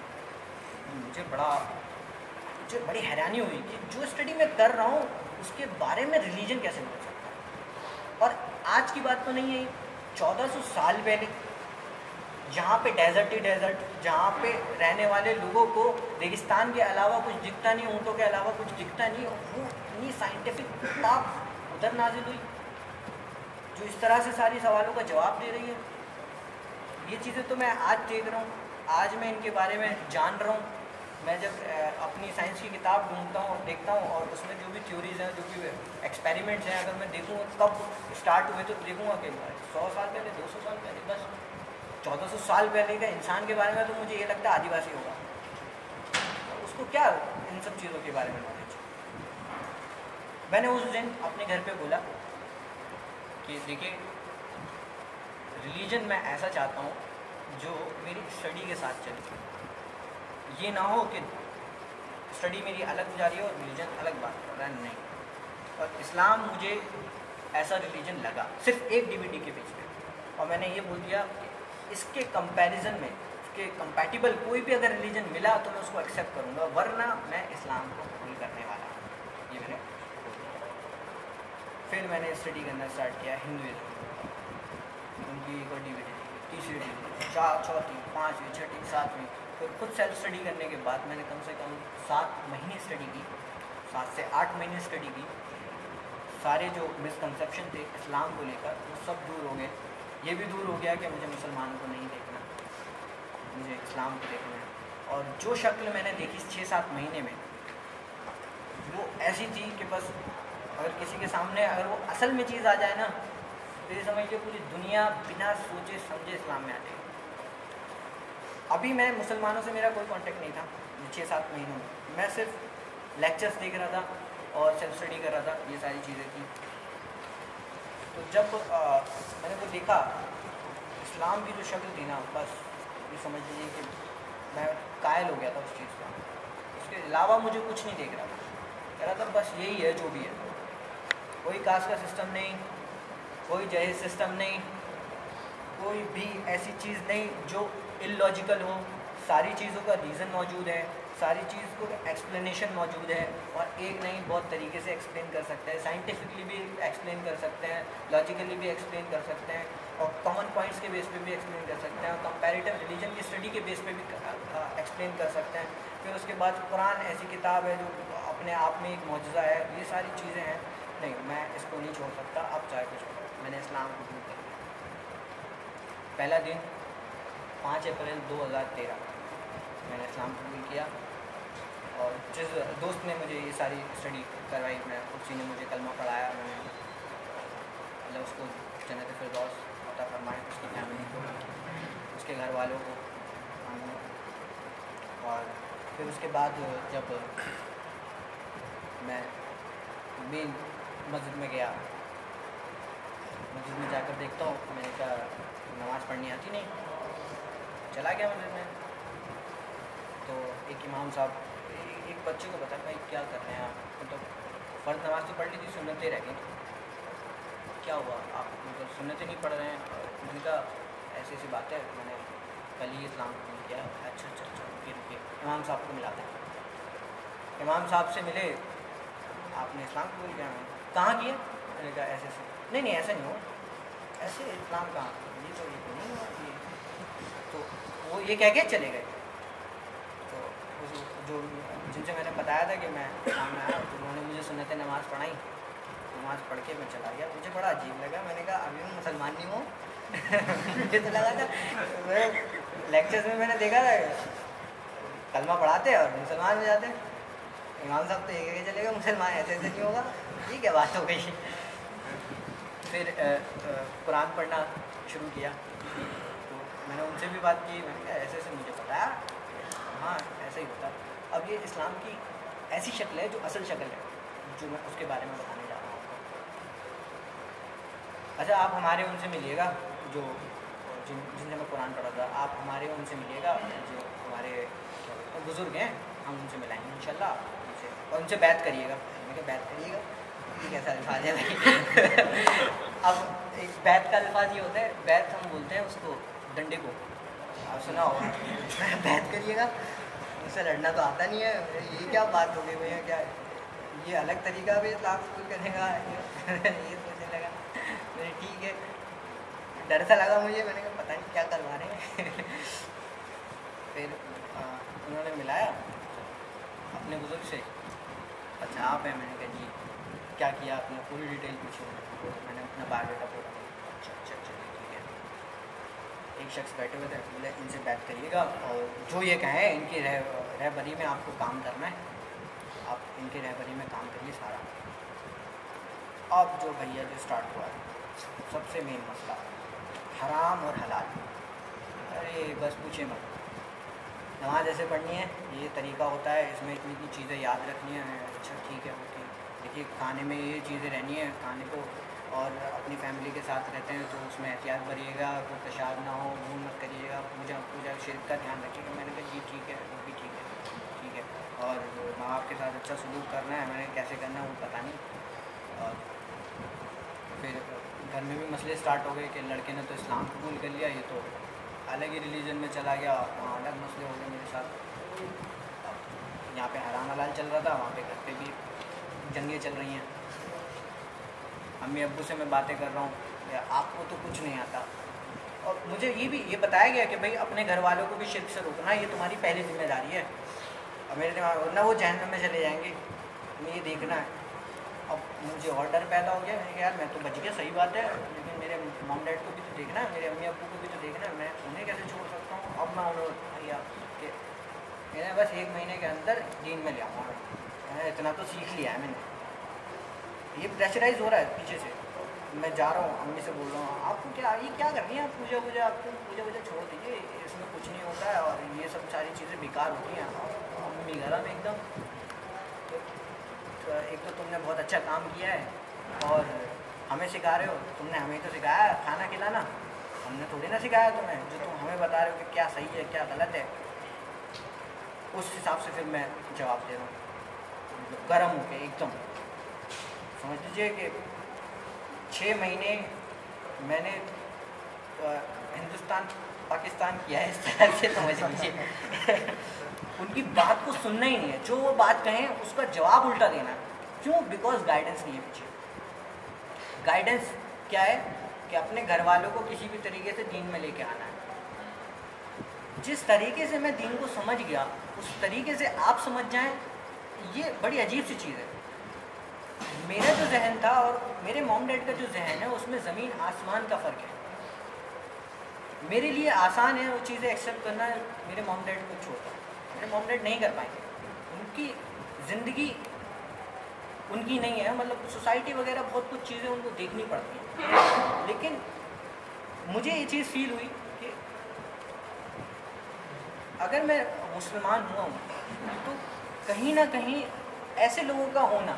مجھے بڑا مجھے بڑی حیرانی ہوئی کہ جو اسٹڈی میں کر رہا ہوں اس کے بارے میں ریلیجن کیسے بول سکتا ہے. اور آج کی بات تو نہیں ہے, چودہ سو سال پہلے جہاں پہ ڈیزرٹ ہی ڈیزرٹ, جہاں پہ رہنے والے لوگوں کو ریگستان کے علاوہ کچھ دکھتا نہیں, اونٹوں کے علاوہ کچھ دکھتا نہیں, وہ اتنی سائنٹیفک کتاب ادھر نازل ہوئی جو اس طرح سے ساری سوالوں کا جواب دے رہی ہے. یہ چیزیں تو میں آج دیکھ رہا ہوں, آج میں ان کے بارے میں جان رہا ہوں. میں جب اپنی سائنس کی کتاب ڈھونڈتا ہوں اور دیکھتا ہوں, اور اس میں جو بھی تھیوریز ہیں, جو بھی ایکسپیریمنٹس ہیں, اگر میں دیکھوں کب اسٹارٹ ہوئے تو دیکھوں گا کہ سو سال پہلے, دو سو سال پہلے, بس چودہ سو سال پہلے کا انسان کے بارے میں تو مجھے یہ لگتا ہے آدی واسی ہوگا. اس کو کیا ان سب چیزوں کے بارے میں نالج. میں نے اس دن اپنے گھر پہ بولا کہ دیکھیے ریلیجن میں ایسا چاہتا ہوں جو میری اسٹڈی کے ساتھ چلے. یہ نہ ہو کہ اسٹڈی میری الگ جا رہی ہے اور ریلیجن الگ بات کر رہا ہے, نہیں. اور اسلام مجھے ایسا ریلیجن لگا صرف ایک ڈی وی ڈی کے بیچ میں, اور میں نے یہ بول دیا کہ اس کے کمپیریزن میں, اس کے کمپیٹیبل کوئی بھی اگر ریلیجن ملا تو میں اس کو ایکسیپٹ کروں گا, ورنہ میں اسلام کو قبول کرنے والا ہوں. یہ میں نے پھر میں نے اسٹڈی کرنا اسٹارٹ کیا ہندوازم, ان کی ایک اور ڈی وی ڈی. تیسری ڈگری، چار چوتھی، پانچویں، چھٹی، ساتویں. پھر خود سیلف اسٹڈی کرنے کے بعد میں نے کم سے کم سات مہینے اسٹڈی کی، سات سے آٹھ مہینے اسٹڈی کی. سارے جو مسکنسیپشن تھے اسلام کو لے کر وہ سب دور ہو گئے. یہ بھی دور ہو گیا کہ مجھے مسلمانوں کو نہیں دیکھنا، مجھے اسلام کو دیکھنا ہے. اور جو شکل میں نے دیکھی چھ سات مہینے میں وہ ایسی تھی کہ بس اگر کسی کے سامنے اگر وہ اصل میں چیز آ جائے نا تو یہ سمجھیے پوری دنیا بنا سوچے سمجھے اسلام میں آ جائے. ابھی میں مسلمانوں سے میرا کوئی کانٹیکٹ نہیں تھا چھ سات مہینوں میں، میں صرف لیکچرز دیکھ رہا تھا اور سیلف اسٹڈی کر رہا تھا. یہ ساری چیزیں تھیں. تو جب میں نے وہ دیکھا اسلام کی جو شکل تھی نا، بس یہ سمجھ لیجیے کہ میں قائل ہو گیا تھا اس چیز کا. اس کے علاوہ مجھے کچھ نہیں دیکھ رہا تھا. کہہ رہا تھا بس یہی ہے جو بھی ہے. کوئی کاسٹ کا سسٹم نہیں، کوئی جہیز سسٹم نہیں، کوئی بھی ایسی چیز نہیں جو اللاجیکل ہو. ساری چیزوں کا ریزن موجود ہے، ساری چیز کو ایکسپلینیشن موجود ہے، اور ایک نہیں بہت طریقے سے ایکسپلین کر سکتے ہیں. سائنٹیفکلی بھی ایکسپلین کر سکتے ہیں، لاجیکلی بھی ایکسپلین کر سکتے ہیں، اور کامن پوائنٹس کے بیس پہ بھی ایکسپلین کر سکتے ہیں، اور کمپیریٹیو ریلیجن کی اسٹڈی کے بیس پہ بھی ایکسپلین کر سکتے ہیں. پھر اس کے بعد قرآن ایسی کتاب ہے جو اپنے آپ میں ایک معجزہ ہے. یہ ساری چیزیں ہیں. نہیں، میں اس کو نہیں چھوڑ سکتا، اب چاہے کچھ ہو. میں نے اسلام کو قبول کر لیا. پہلا دن پانچ اپریل دو ہزار تیرہ میں نے اسلام قبول کیا. اور جس دوست نے مجھے یہ ساری اسٹڈی کروائی، میں اسی نے مجھے کلمہ پڑھایا. میں نے اللہ اس کو جنت فردوس عطا فرمائے، اس کی فیملی کو، اس کے گھر والوں کو. اور پھر اس کے بعد جب میں مین مسجد میں گیا، مسجد میں جا کر دیکھتا ہوں، میں نے کہا نماز پڑھنی آتی نہیں. چلا گیا مسجد میں، تو ایک امام صاحب ایک بچے کو بتا بھائی کیا کر رہے ہیں آپ، مطلب فرض نماز تو پڑھ لی تھی، سنتیں رہ گئی، کیا ہوا آپ مطلب سنتیں نہیں پڑھ رہے ہیں. میں نے کہا ایسی ایسی بات ہے، میں نے کل ہی اسلام قبول کیا. اچھا اچھا اچھا رکیے رکیے امام صاحب کو ملا دیں. امام صاحب سے ملے، آپ نے اسلام قبول کیا؟ کہاں کیا؟ میں نے کہا ایسے ایسے. نہیں نہیں ایسا نہیں ہو، ایسے اسلام کہاں، یہ تو یہ تو نہیں ہوا یہ. تو وہ یہ کہہ کے چلے گئے. تو جو جن سے میں نے بتایا تھا کہ میں اسلام میں آیا، تو انہوں نے مجھے سنت نماز پڑھائی. نماز پڑھ کے میں چلا گیا. مجھے بڑا عجیب لگا. میں نے کہا ابھی میں مسلمان نہیں ہوں. مجھے تو لگا تھا میں لیکچرز میں میں نے دیکھا تھا کلمہ پڑھاتے اور مسلمان ہو جاتے. امام صاحب تو یہ کہہ کے چلے گا مسلمان ایسے ایسے نہیں ہوگا. یہ کیا بات ہو گئی. پھر قرآن پڑھنا شروع کیا. تو میں نے ان سے بھی بات کی. میں نے کہا ایسے ایسے مجھے بتایا، ہاں ایسا ہی ہوتا. اب یہ اسلام کی ایسی شکل ہے جو اصل شکل ہے، جو میں اس کے بارے میں بتانے جا رہا ہوں آپ کو. اچھا آپ ہمارے ان سے ملیے گا جو جن جن سے میں قرآن پڑھا تھا، آپ ہمارے ان سے ملیے گا جو ہمارے بزرگ ہیں، ہم ان سے ملائیں گے انشاءاللہ. ان سے اور ان سے بیعت کریے گا. میں کہا بیعت کریے گا، یہ کیسا الفاظ ہے بھائی. اب ایک بیعت کا الفاظ یہ ہوتا ہے، بیعت ہم بولتے ہیں اس کو ڈنڈے کو، آپ سنا ہوگا. بیعت کریے گا، اس سے لڑنا تو آتا نہیں ہے. یہ کیا بات ہو گئی بھیا، کیا یہ الگ طریقہ بھی اسلام قبول کرنے کا. یہ سوچنے لگا. میں ٹھیک ہے، ڈر سا لگا مجھے. میں نے کہا پتہ نہیں کیا کروا رہے ہیں. پھر انہوں نے ملایا اپنے بزرگ سے. اچھا آپ ہیں؟ میں نے کہا جی. کیا کیا آپ نے؟ پوری ڈیٹیل پوچھی. میں نے اپنا بایو ڈیٹا پورا دیا. اچھا اچھا چلیے ٹھیک ہے. ایک شخص بیٹھے ہوئے تھے، بولے ان سے بات کریے گا اور جو یہ کہیں ان کی رہ رہبری میں آپ کو کام کرنا ہے، آپ ان کی رہبری میں کام کریے سارا. اب جو بھیا جو اسٹارٹ ہوا سب سے مین مسئلہ حرام اور حلال. ارے بس پوچھے مت. نماز ایسے پڑھنی ہے، یہ طریقہ ہوتا ہے، اس میں اتنی اتنی چیزیں یاد رکھنی ہیں. اچھا ٹھیک ہے اوکے. دیکھیے کھانے میں یہ چیزیں رہنی ہیں کھانے کو، اور اپنی فیملی کے ساتھ رہتے ہیں تو اس میں احتیاط بھریے گا، کوئی پیشاب نہ ہو، منہ مت کریے گا، پوجا پوجا شرک کا دھیان رکھیے گا. میں نے کہا جی ٹھیک ہے وہ بھی ٹھیک ہے ٹھیک ہے. اور ماں باپ کے ساتھ اچھا سلوک کرنا ہے. میں نے کیسے کرنا ہے وہ پتہ نہیں. اور پھر گھر میں بھی مسئلے اسٹارٹ ہو گئے کہ لڑکے نے تو اسلام قبول کر لیا، یہ تو الگ ہی ریلیجن میں چلا گیا. وہاں الگ مسئلے ہو گئے میرے ساتھ. یہاں پہ حرام حلال چل رہا تھا، وہاں پہ گھر پہ بھی جنگیں چل رہی ہیں. امی ابو سے میں باتیں کر رہا ہوں، آپ کو تو کچھ نہیں آتا، اور مجھے یہ بھی یہ بتایا گیا کہ بھائی اپنے گھر والوں کو بھی شرک سے روکنا یہ تمہاری پہلی ذمہ داری ہے. اور میرے دماغ میں نہ وہ جہنم میں چلے جائیں گے, تمہیں یہ دیکھنا ہے. اب مجھے اور ڈر پیدا ہو گیا, میں نے کہا یار میں تو بچ گیا, صحیح بات ہے, لیکن میرے مام ڈیڈ کو بھی تو دیکھنا ہے, میرے امی ابو کو بھی تو دیکھنا ہے, میں انہیں کیسے چھوڑ سکتا ہوں. اب میں انہوں بھیا کہ میں نے بس ایک مہینے کے اندر دین میں لے آؤں گا, میں نے اتنا تو سیکھ لیا ہے میں نے. یہ پریشرائز ہو رہا ہے پیچھے سے, میں جا رہا ہوں امی سے بول رہا ہوں آپ کو کیا یہ کیا کر رہی ہیں آپ, پوجا ووجا آپ کو پوجا ووجا چھوڑ دیجیے, اس میں کچھ نہیں ہوتا ہے اور یہ سب ساری چیزیں بیکار ہوتی ہیں. امی گھر میں ایک دم ایک تو تم نے بہت اچھا کام کیا ہے اور ہمیں سکھا رہے ہو, تم نے ہمیں تو سکھایا کھانا کھلانا, ہم نے تھوڑی نہ سکھایا تمہیں, جو تم ہمیں بتا رہے ہو کہ کیا صحیح ہے کیا غلط ہے. اس حساب سے پھر میں جواب دے رہا ہوں گرم ہو کے ایک دم. سمجھ لیجیے کہ چھ مہینے میں نے ہندوستان پاکستان کیا ہے اس طرح سے, سمجھ لیجیے ان کی بات کو سننا ہی نہیں ہے, جو وہ بات کہیں اس کا جواب الٹا دینا ہے. کیوں؟ بیکاز گائیڈنس نہیں ہے پیچھے. گائیڈنس کیا ہے کہ اپنے گھر والوں کو کسی بھی طریقے سے دین میں لے کے آنا ہے. جس طریقے سے میں دین کو سمجھ گیا اس طریقے سے آپ سمجھ جائیں, یہ بڑی عجیب سی چیز ہے. میرا جو ذہن تھا اور میرے موم ڈیڈ کا جو ذہن ہے اس میں زمین آسمان کا فرق ہے. میرے لیے آسان ہے وہ چیزیں ایکسیپٹ کرنا, میرے موم ڈیڈ کو چھوڑتا, میرے موم ڈیڈ نہیں کر پائیں گے. ان کی زندگی ان کی نہیں ہے, مطلب سوسائٹی وغیرہ بہت کچھ چیزیں ان کو دیکھنی پڑتی ہیں. لیکن مجھے یہ چیز فیل ہوئی کہ اگر میں مسلمان ہوا ہوں تو کہیں نہ کہیں ایسے لوگوں کا ہونا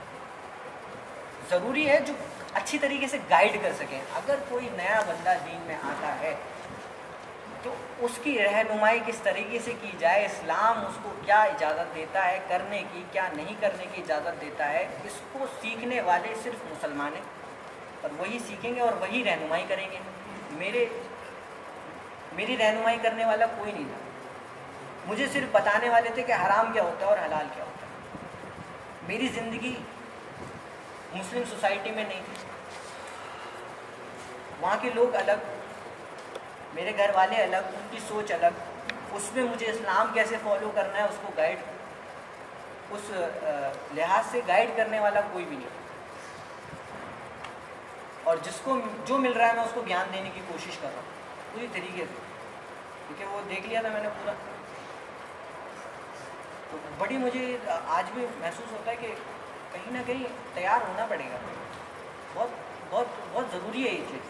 ضروری ہے جو اچھی طریقے سے گائیڈ کر سکیں. اگر کوئی نیا بندہ دین میں آتا ہے تو اس کی رہنمائی کس طریقے سے کی جائے, اسلام اس کو کیا اجازت دیتا ہے کرنے کی, کیا نہیں کرنے کی اجازت دیتا ہے, اس کو سیکھنے والے صرف مسلمان ہیں اور وہی سیکھیں گے اور وہی رہنمائی کریں گے. میرے میری رہنمائی کرنے والا کوئی نہیں تھا. مجھے صرف بتانے والے تھے کہ حرام کیا ہوتا ہے اور حلال کیا ہوتا ہے. میری زندگی مسلم سوسائٹی میں نہیں تھی, وہاں کے لوگ الگ, میرے گھر والے الگ, ان کی سوچ الگ, اس میں مجھے اسلام کیسے فالو کرنا ہے اس کو گائیڈ, اس لحاظ سے گائیڈ کرنے والا کوئی بھی نہیں. اور جس کو جو مل رہا ہے میں اس کو گیان دینے کی کوشش کر رہا ہوں پوری طریقے سے, کیونکہ وہ دیکھ لیا تھا میں نے پورا. تو بڑی مجھے آج بھی محسوس ہوتا ہے کہ کہیں نہ کہیں تیار ہونا پڑے گا, بہت بہت بہت ضروری ہے یہ چیز.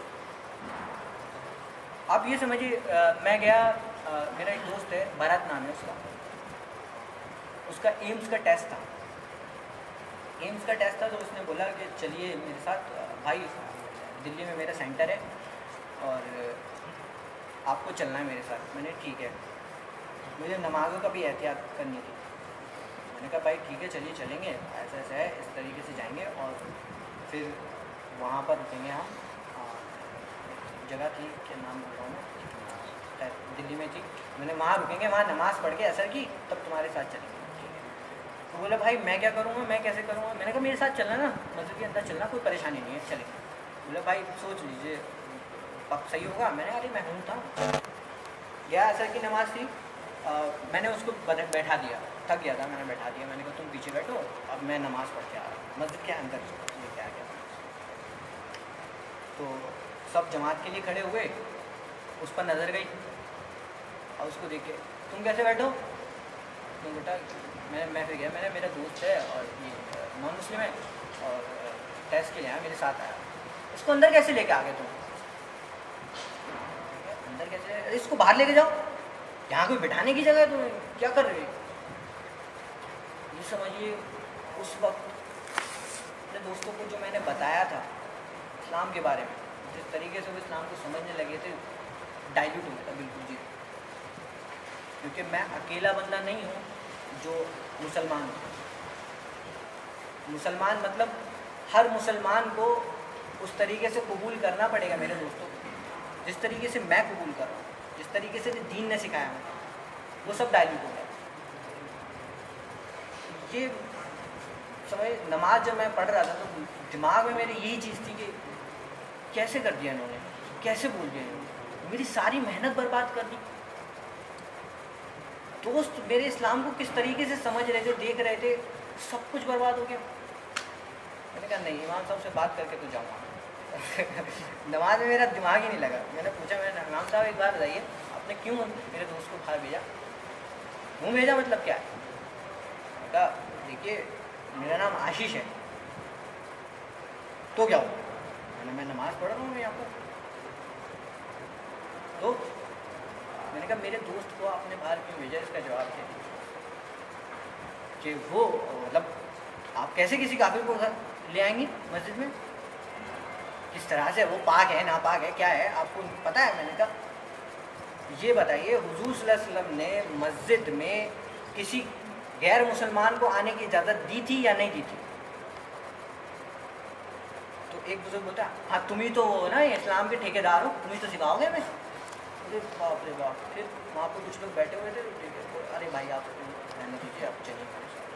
آپ یہ سمجھیے, میں گیا, میرا ایک دوست ہے بھرت نام ہے اس کا, اس کا ایمس کا ٹیسٹ تھا, ایمس کا ٹیسٹ تھا تو اس نے بولا کہ چلیے میرے ساتھ, بھائی دلی میں میرا سینٹر ہے اور آپ کو چلنا ہے میرے ساتھ. میں نے ٹھیک ہے, مجھے نمازوں کا بھی احتیاط کرنی تھی. میں نے کہا بھائی ٹھیک ہے چلیے چلیں گے, ایسا ایسا ہے, اس طریقے سے جائیں گے اور پھر وہاں پر رکیں گے ہم. جگہ تھی کیا نام بول رہا ہوں, دلی میں تھی. میں نے وہاں رکیں گے, وہاں نماز پڑھ کے اثر کی تب تمہارے ساتھ چلیں گے. ٹھیک ہے. تو بولا بھائی میں کیا کروں گا, میں کیسے کروں گا. میں نے کہا میرے ساتھ چلنا نا, مسجد کے اندر چلنا, کوئی پریشانی نہیں ہے, چلیں گے. بولا بھائی سوچ لیجیے اب صحیح ہوگا. میں نے کہا ارے میں ہوں تھا. گیا, اثر کی نماز تھی, میں نے اس کو بیٹھا دیا, تھک گیا تھا, میں نے بیٹھا دیا. میں نے کہا تم پیچھے بیٹھو, اب میں نماز پڑھ کے آ رہا ہوں. مسجد کے اندر لے کے آ گیا. تو سب جماعت کے لیے کھڑے ہوئے, اس پر نظر گئی اور اس کو دیکھ کے تم کیسے بیٹھو. تم بیٹا میں میں پھر گیا, میں نے میرا دوست ہے اور یہ نان مسلم ہے اور ٹیسٹ کے لیے آیا, میرے ساتھ آیا. اس کو اندر کیسے لے کے آ گئے تم, اندر کیسے, اس کو باہر لے کے جاؤ, یہاں کوئی بٹھانے کی جگہ ہے, تم کیا کر رہے. یہ سمجھیے اس وقت اپنے دوستوں کو جو میں نے بتایا تھا اسلام کے بارے میں, جس طریقے سے وہ اسلام کو سمجھنے لگے تھے, ڈائلیوٹ ہو گیا تھا بالکل جی. کیونکہ میں اکیلا بندہ نہیں ہوں جو مسلمان ہوں. مسلمان مطلب ہر مسلمان کو اس طریقے سے قبول کرنا پڑے گا میرے دوستوں کو, جس طریقے سے میں قبول کر رہا ہوں, جس طریقے سے دین نے سکھایا ہے, وہ سب ڈائلیوٹ ہو گیا. یہ سمجھ, نماز جب میں پڑھ رہا تھا تو دماغ میں میری یہی چیز تھی کہ کیسے کر دیا انہوں نے, کیسے بول دیا انہوں نے. میری ساری محنت برباد کر دی. دوست میرے اسلام کو کس طریقے سے سمجھ رہے تھے, دیکھ رہے تھے, سب کچھ برباد ہو گیا. میں نے کہا نہیں, امام صاحب سے بات کر کے تو جاؤں گا. نماز میں میرا دماغ ہی نہیں لگا. میں نے پوچھا, میں نے امام صاحب ایک بار بتائیے آپ نے کیوں میرے دوست کو باہر بھیجا؟ کیوں بھیجا مطلب کیا ہے؟ میں کہا دیکھیے میرا نام آشیش ہے. تو کیا ہوا؟ میں نے میں نماز پڑھ رہا ہوں یہاں پر. تو میں نے کہا میرے دوست کو آپ نے باہر کیوں بھیجا, اس کا جواب دے دیجیے. کہ وہ مطلب آپ کیسے کسی کافر کو گھر لے آئیں گے مسجد میں؟ کس طرح سے وہ پاک ہے ناپاک ہے کیا ہے آپ کو پتہ ہے؟ میں نے کہا یہ بتائیے حضور صلی اللہ علیہ وسلم نے مسجد میں کسی غیر مسلمان کو آنے کی اجازت دی تھی یا نہیں دی تھی؟ تو ایک بزرگ بولتا ہے ہاں تم ہی تو ہو نا اسلام کے ٹھیکے دار ہو, تم ہی تو سکھاؤ گے. میں باپ رے باپ. پھر وہاں پہ کچھ لوگ بیٹھے ہوئے تھے, ارے بھائی آپ رہنے دیجیے آپ چلیے.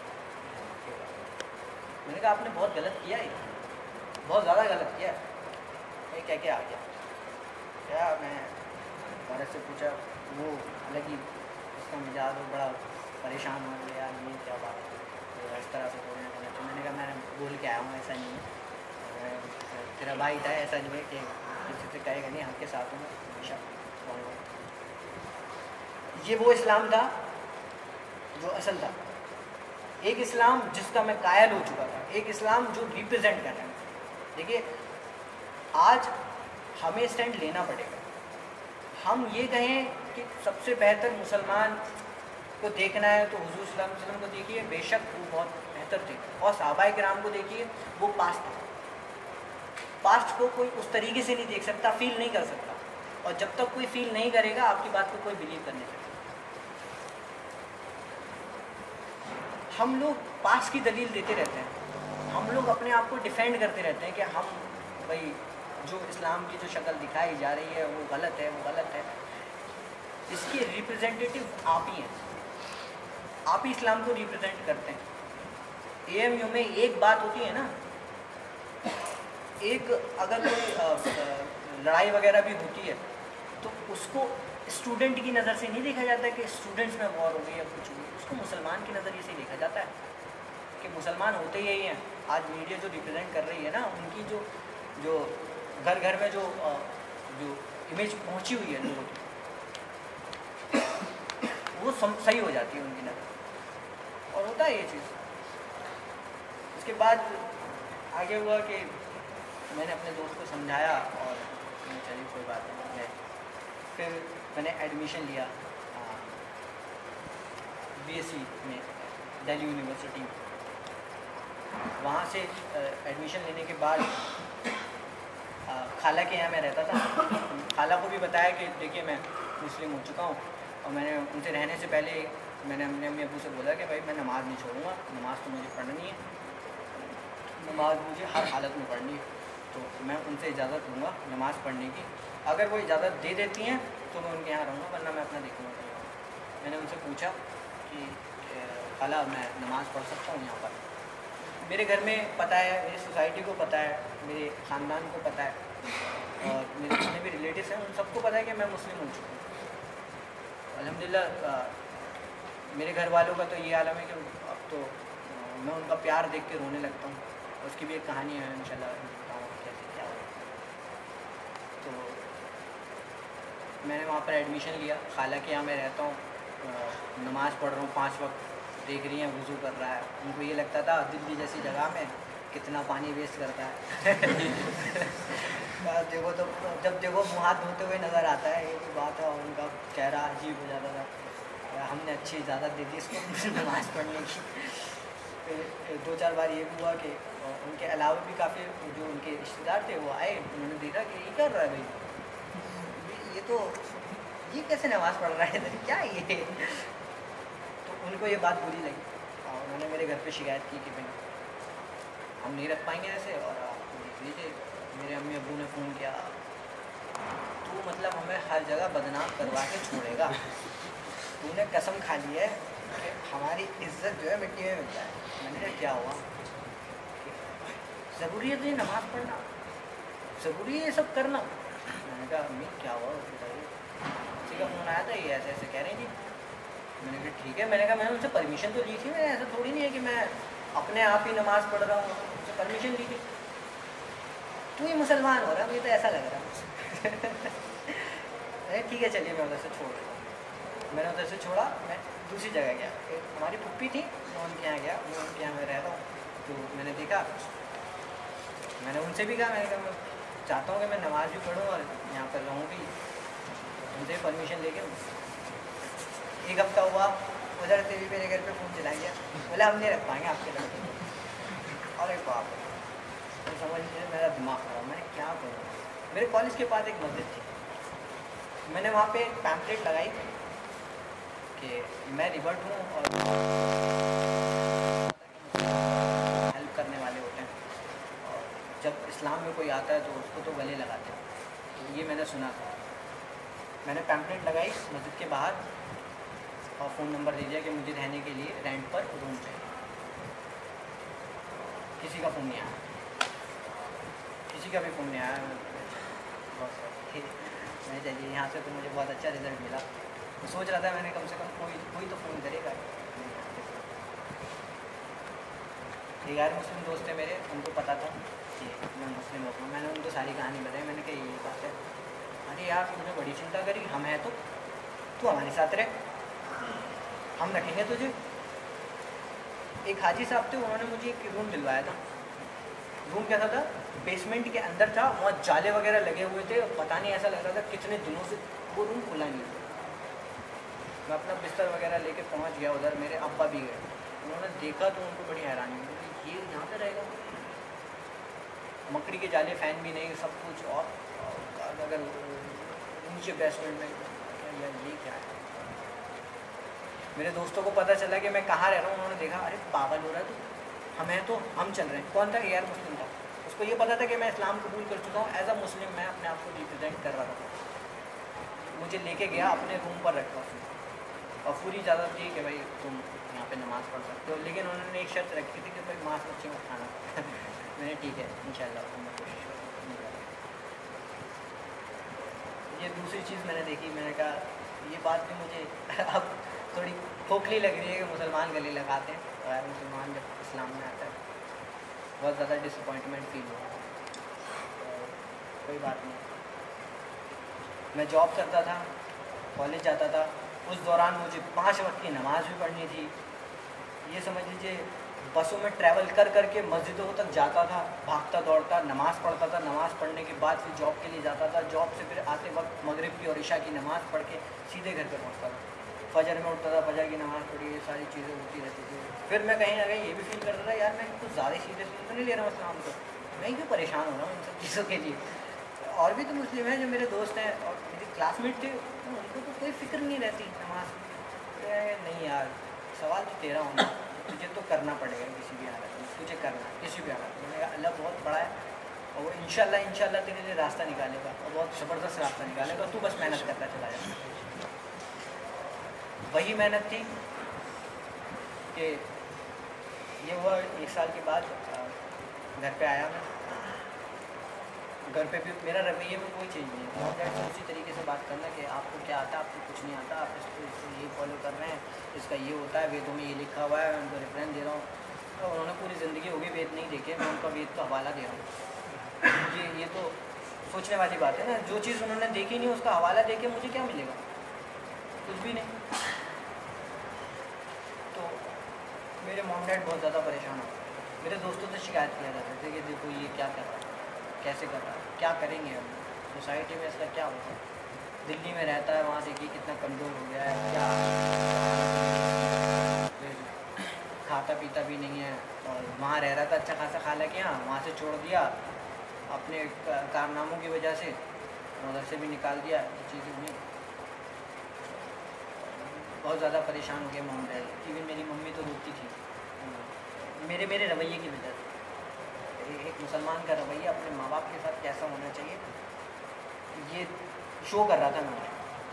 میں نے کہا آپ نے بہت غلط کیا ہے, بہت زیادہ غلط کیا ہے. میں کیا کیا آ گیا کیا؟ میں بھارت سے پوچھا, وہ الگ ہی اس کا مزاج بڑا پریشان ہو گیا, یہ کیا بات ہے اس طرح سے بولنے کا. تو میں نے کہا میں نے بول کے آیا ہوں ایسا نہیں ہے, تیرا بھائی تھا, ایسا نہیں ہے کہ کسی سے کہے گا نہیں, ہم کے ساتھ ہوں ہمیشہ. یہ وہ اسلام تھا جو اصل تھا, ایک اسلام جس کا میں قائل ہو چکا تھا, ایک اسلام جو ریپرزینٹ کر رہا ہے. دیکھیے آج ہمیں اسٹینڈ لینا پڑے گا. ہم یہ کہیں کہ سب سے بہتر مسلمان کو دیکھنا ہے تو حضور صلی اللہ علیہ وسلم کو دیکھیے, بے شک وہ بہت بہتر تھے, اور صحابہ کرام کو دیکھیے وہ پاسٹ تھے. پاسٹ کو کوئی اس طریقے سے نہیں دیکھ سکتا, فیل نہیں کر سکتا, اور جب تک کوئی فیل نہیں کرے گا آپ کی بات کو کوئی بلیو کرنے سکتا. ہم لوگ پاسٹ کی دلیل دیتے رہتے ہیں, ہم لوگ اپنے آپ کو ڈیفینڈ کرتے رہتے ہیں کہ ہم بھائی جو اسلام کی جو شکل دکھائی جا رہی ہے وہ غلط ہے, وہ غلط ہے. اس کے ریپرزینٹیو آپ ہی ہیں, آپ ہی اسلام کو ریپرزینٹ کرتے ہیں. اے ایم یو میں ایک بات ہوتی ہے نا, ایک اگر کوئی لڑائی وغیرہ بھی ہوتی ہے تو اس کو اسٹوڈنٹ کی نظر سے نہیں دیکھا جاتا کہ اسٹوڈنٹس میں وار ہو گئی یا کچھ ہوئی, اس کو مسلمان کے نظریے سے دیکھا جاتا ہے کہ مسلمان ہوتے یہی ہیں. آج میڈیا جو ریپرزینٹ کر رہی ہے نا, ان کی جو جو گھر گھر میں جو جو امیج پہنچی ہوئی ہے لوگوں کی, وہ صحیح ہو جاتی ہے ان کی نظر, اور ہوتا ہے یہ چیز. اس کے بعد آگے ہوا کہ میں نے اپنے دوست کو سمجھایا اور چلیے کوئی بات نہیں ہے. پھر میں نے ایڈمیشن لیا بی ایس سی میں دہلی یونیورسٹی میں. وہاں سے ایڈمیشن لینے کے بعد خالہ کے یہاں میں رہتا تھا. خالہ کو بھی بتایا کہ دیکھیے میں مسلم ہو چکا ہوں, اور میں نے ان سے رہنے سے پہلے میں نے اپنے امی ابو سے بولا کہ بھائی میں نماز نہیں چھوڑوں گا, نماز تو مجھے پڑھنی ہے, نماز مجھے ہر حالت میں پڑھنی ہے, تو میں ان سے اجازت لوں گا نماز پڑھنے کی. اگر وہ اجازت دے دیتی ہیں تو میں ان کے یہاں رہوں گا, ورنہ میں اپنا دیکھوں گا. میں نے ان سے پوچھا کہ خالہ میں نماز پڑھ سکتا ہوں یہاں پر؟ میرے گھر میں پتہ ہے, میری سوسائٹی کو پتہ ہے, میرے خاندان کو پتہ ہے, اور میرے جتنے بھی ریلیٹیوس ہیں ان سب کو پتہ ہے کہ میں مسلم ہو چکا ہوں. الحمدللہ میرے گھر والوں کا تو یہ عالم ہے کہ اب تو میں ان کا پیار دیکھ کے رونے لگتا ہوں. اس کی بھی ایک کہانی ہے, ان شاء اللہ کیسے کیا ہو. تو میں نے وہاں پر ایڈمیشن لیا. خالہ کے یہاں میں رہتا ہوں, نماز پڑھ رہا ہوں پانچ وقت, دیکھ رہی ہیں وضو کر رہا ہے. ان کو یہ لگتا تھا دلی جیسی جگہ میں کتنا پانی ویسٹ کرتا ہے. دیکھو تو جب دیکھو منہ ہاتھ دھوتے ہوئے نظر آتا ہے, یہ بات ہے. اور ان کا چہرہ عجیب ہو جاتا تھا. ہم نے اچھی اجازت دی تھی اس کو نماز پڑھنے کی. دو چار بار یہ بھی ہوا کہ ان کے علاوہ بھی کافی جو ان کے رشتے دار تھے وہ آئے, انہوں نے دیکھا کہ یہ کر رہا ہے بھائی, یہ تو یہ کیسے نماز پڑھ رہا ہے, کیا یہ. تو ان کو یہ بات بری لگی, اور انہوں نے میرے گھر پہ شکایت کی کہ بھائی ہم نہیں رکھ پائیں گے ایسے, اور آپ دیکھ لیجیے. میرے امی ابو نے فون کیا, تو مطلب ہمیں ہر جگہ بدنام کروا کے چھوڑے گا, تو نے قسم کھا لی ہے کہ ہماری عزت جو ہے مٹی میں ملتا ہے. میں نے کہا کیا ہوا, ضروری ہے تو یہ نماز پڑھنا, ضروری ہے یہ سب کرنا. میں نے کہا امی کیا ہوا بتائیے. کا فون آیا تھا, یہ ایسے ایسے کہہ رہی تھی. میں نے کہا ٹھیک ہے. میں نے کہا میں نے ان سے پرمیشن تو لی تھی, میں نے ایسا تھوڑی نہیں ہے کہ میں اپنے آپ ہی نماز پڑھ رہا ہوں, ان سے پرمیشن لی تھی. تو ہی مسلمان ہو رہا ہے, مجھے تو ایسا لگ رہا ہے. ٹھیک ہے چلیے میں ادھر سے چھوڑ دیتا ہوں. میں نے ادھر سے چھوڑا, میں دوسری جگہ گیا. ہماری پھپھی تھی, میں ان کے یہاں گیا, میں ان کے یہاں میں رہتا ہوں. تو میں نے دیکھا, میں نے ان سے بھی کہا, میں نے کہا میں چاہتا ہوں کہ میں نماز بھی پڑھوں اور یہاں پر رہوں بھی. ان سے پرمیشن لے کے ایک ہفتہ ہوا, ادھر سے بھی میرے گھر پہ فون چلا گیا. بولے ہم نہیں رکھ پائیں گے آپ کے لڑکے کو. اور ایک باپ سمجھ لیجیے میرا دماغ خراب, میں نے کیا کروں. میرے کالج کے پاس ایک مسجد تھی, میں نے وہاں پہ ایک پیمپلیٹ لگائی کہ میں ریورٹ ہوں اور ہیلپ کرنے والے ہوتے ہیں, اور جب اسلام میں کوئی آتا ہے تو اس کو تو گلے لگاتے ہیں. یہ میں نے سنا تھا. میں نے پیمپلیٹ لگائی مسجد کے باہر اور فون نمبر دے دیا کہ مجھے رہنے کے لیے رینٹ پر روم چاہیے. کسی کا فون نہیں آیا, کسی کا بھی فون نہیں آیا. میں چلیے یہاں سے تو مجھے بہت اچھا رزلٹ ملا. میں سوچ رہا تھا میں نے کم سے کم کوئی کوئی تو فون کرے گا. یہ غیر مسلم دوست تھے میرے, ان کو پتہ تھا کہ میں مسلم ہوتا ہوں. میں نے ان کو ساری کہانی بتائی. میں نے کہا یہ بات ہے. ارے یار تم نے بڑی چنتا کری, ہم ہیں تو تو ہمارے ساتھ رہے, ہم رکھیں گے تجھے. ایک حاجی صاحب تھے, انہوں نے مجھے ایک روم دلوایا تھا. روم کیسا تھا, بیسمنٹ کے اندر تھا, وہاں جالے وغیرہ لگے ہوئے تھے. پتہ نہیں ایسا لگ رہا تھا کتنے دنوں سے وہ روم کھلا نہیں تھا. میں اپنا بستر وغیرہ لے کے پہنچ گیا ادھر. میرے ابا بھی گئے, انہوں نے دیکھا تو ان کو بڑی حیرانی ہوئی کہ یہ یہاں پہ رہے گا. مکڑی کے جالے, فین بھی نہیں, سب کچھ. اور اگر نیچے بیسمنٹ میں یار یہ کیا ہے. میرے دوستوں کو پتہ چلا کہ میں کہاں رہ رہا ہوں. انہوں نے دیکھا ارے پاگل ہو رہا ہے تو, ہمیں تو ہم چل رہے ہیں. کون تھا, غیر مسلم تھا. اس کو یہ پتا تھا کہ میں اسلام قبول کر چکا ہوں. ایز اے مسلم میں اپنے آپ کو ریپرزینٹ کر رہا تھا. مجھے لے کے گیا, اپنے روم پر رکھا اور پوری اجازت دی کہ بھائی تم یہاں پہ نماز پڑھ سکتے ہو. لیکن انہوں نے ایک شرط رکھی تھی کہ بھائی ماس مچھی مت کھانا. میں نے ٹھیک ہے ان شاء اللہ میں کوشش کروں. یہ دوسری چیز میں نے دیکھی. میں نے کہا یہ بات بھی مجھے اب تھوڑی کھوکھلی لگ رہی ہے کہ مسلمان گلے لگاتے ہیں, غیر مسلمان جب اسلام میں آتا ہے بہت زیادہ ڈس اپوائنٹمنٹ فیل ہوا. کوئی بات نہیں. میں جاب کرتا تھا, کالج جاتا تھا. اس دوران مجھے پانچ وقت کی نماز بھی پڑھنی تھی. یہ سمجھ لیجیے بسوں میں ٹریول کر کر کے مسجدوں تک جاتا تھا, بھاگتا دوڑتا نماز پڑھتا تھا. نماز پڑھنے کے بعد پھر جاب کے لیے جاتا تھا. جاب سے پھر آتے وقت مغرب کی اور عشاء کی نماز پڑھ کے سیدھے گھر پہ پہنچتا تھا. فجر میں اٹھتا تھا, فجر کی نماز پڑھی, یہ ساری چیزیں ہوتی رہتی تھی. پھر میں کہیں نہ کہیں یہ بھی فیل کرتا تھا یار میں کچھ زیادہ سیریسلی تو نہیں لے رہا ہوں اسلام کو, میں کیوں پریشان ہو رہا ہوں ان سب چیزوں کے لیے. اور بھی تو مسلم ہیں جو میرے دوست ہیں اور میرے کلاس میٹ تھے, ان کو تو کوئی فکر نہیں رہتی نماز. نہیں یار سوال تو تیرا ہونا, تجھے تو کرنا پڑے گا کسی بھی حالت میں, تجھے کرنا کسی بھی حالت میں. میں نے کہا اللہ بہت بڑا ہے اور وہ ان شاء اللہ ان شاء اللہ تیرے لیے راستہ نکالے گا اور بہت زبردست راستہ نکالے گا. تو بس محنت کرتا چلا جائے. وہی محنت تھی کہ یہ ہوا ایک سال کے بعد گھر پہ آیا. میں گھر پہ بھی میرا رویے میں کوئی چینج نہیں تھا. ڈیڈ سے اسی طریقے سے بات کرنا کہ آپ کو کیا آتا ہے, آپ کو کچھ نہیں آتا, آپ اس کو اس کو یہ فالو کر رہے ہیں, اس کا یہ ہوتا ہے, ویدوں میں یہ لکھا ہوا ہے, میں ان کو ریفرنس دے رہا ہوں. اور انہوں نے پوری زندگی ہوگی وید نہیں دیکھے, میں ان کا وید کا حوالہ دے رہا ہوں. یہ یہ تو سوچنے والی بات ہے نا. جو چیز انہوں نے دیکھی نہیں اس کا حوالہ دے کے مجھے کیا ملے گا, کچھ بھی نہیں. تو میرے موم ڈیڈ بہت زیادہ پریشان ہوتے تھے. میرے دوستوں سے شکایت کیا کرتے تھے کہ دیکھو یہ کیا کر رہا ہے, کیسے کر رہا ہے, کیا کریں گے ہم, سوسائٹی میں اس کا کیا ہوتا ہے. دلی میں رہتا ہے, وہاں دیکھیے کتنا کمزور ہو گیا ہے, کیا کھاتا پیتا بھی نہیں ہے. اور وہاں رہ رہا تھا اچھا خاصا خالہ کے یہاں, وہاں سے چھوڑ دیا اپنے کارناموں کی وجہ سے, ادھر سے بھی نکال دیا. یہ چیزیں ہوئی, بہت زیادہ پریشان ہو گیا موم ڈیڈ. ایون میری ممی تو روتی تھی میرے میرے رویے کی وجہ سے. ایک مسلمان کا رویہ اپنے ماں باپ کے ساتھ کیسا ہونا چاہیے, یہ شو کر رہا تھا مجھے.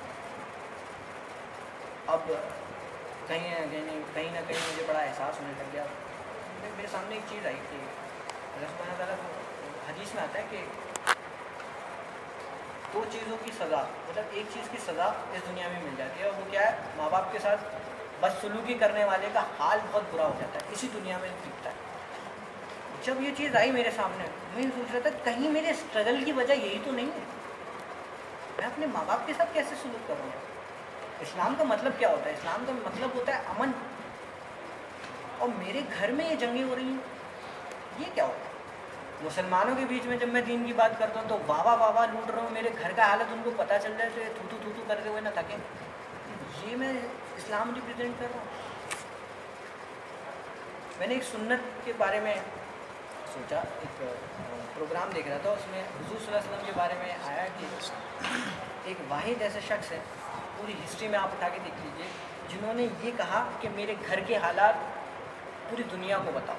اب کہیں نہ کہیں کہیں نہ کہیں مجھے بڑا احساس ہونے لگ گیا. میرے سامنے ایک چیز آئی کہ اللہ سبحانہ تعالیٰ حدیث میں آتا ہے کہ دو چیزوں کی سزا، مطلب ایک چیز کی سزا اس دنیا میں مل جاتی ہے، اور وہ کیا ہے، ماں باپ کے ساتھ بدسلوکی کرنے والے کا حال بہت برا ہو جاتا ہے، اسی دنیا میں دکھتا ہے۔ جب یہ چیز آئی میرے سامنے، میں یہ سوچ رہا تھا کہیں میرے اسٹرگل کی وجہ یہی تو نہیں ہے، میں اپنے ماں باپ کے ساتھ کیسے سلوک کروں گا؟ اسلام کا مطلب کیا ہوتا ہے؟ اسلام کا مطلب ہوتا ہے امن، اور میرے گھر میں یہ جنگیں ہو رہی ہیں، یہ کیا ہوتا ہے؟ مسلمانوں کے بیچ میں جب میں دین کی بات کرتا ہوں تو واہ واہ واہ واہ لوٹ رہا ہوں، میرے گھر کا حالت ان کو پتہ چل جائے تو تھوتو تھوتو کرتے ہوئے نہ تھکیں، یہ میں اسلام ریپرزینٹ کر رہا ہوں۔ میں نے ایک سنت کے بارے میں سوچا، ایک پروگرام دیکھ رہا تھا، اس میں حضور صلی اللہ علیہ وسلم کے بارے میں آیا کہ ایک واحد ایسا شخص ہے پوری ہسٹری میں، آپ اٹھا کے دیکھ لیجیے، جنہوں نے یہ کہا کہ میرے گھر کے حالات پوری دنیا کو بتاؤ۔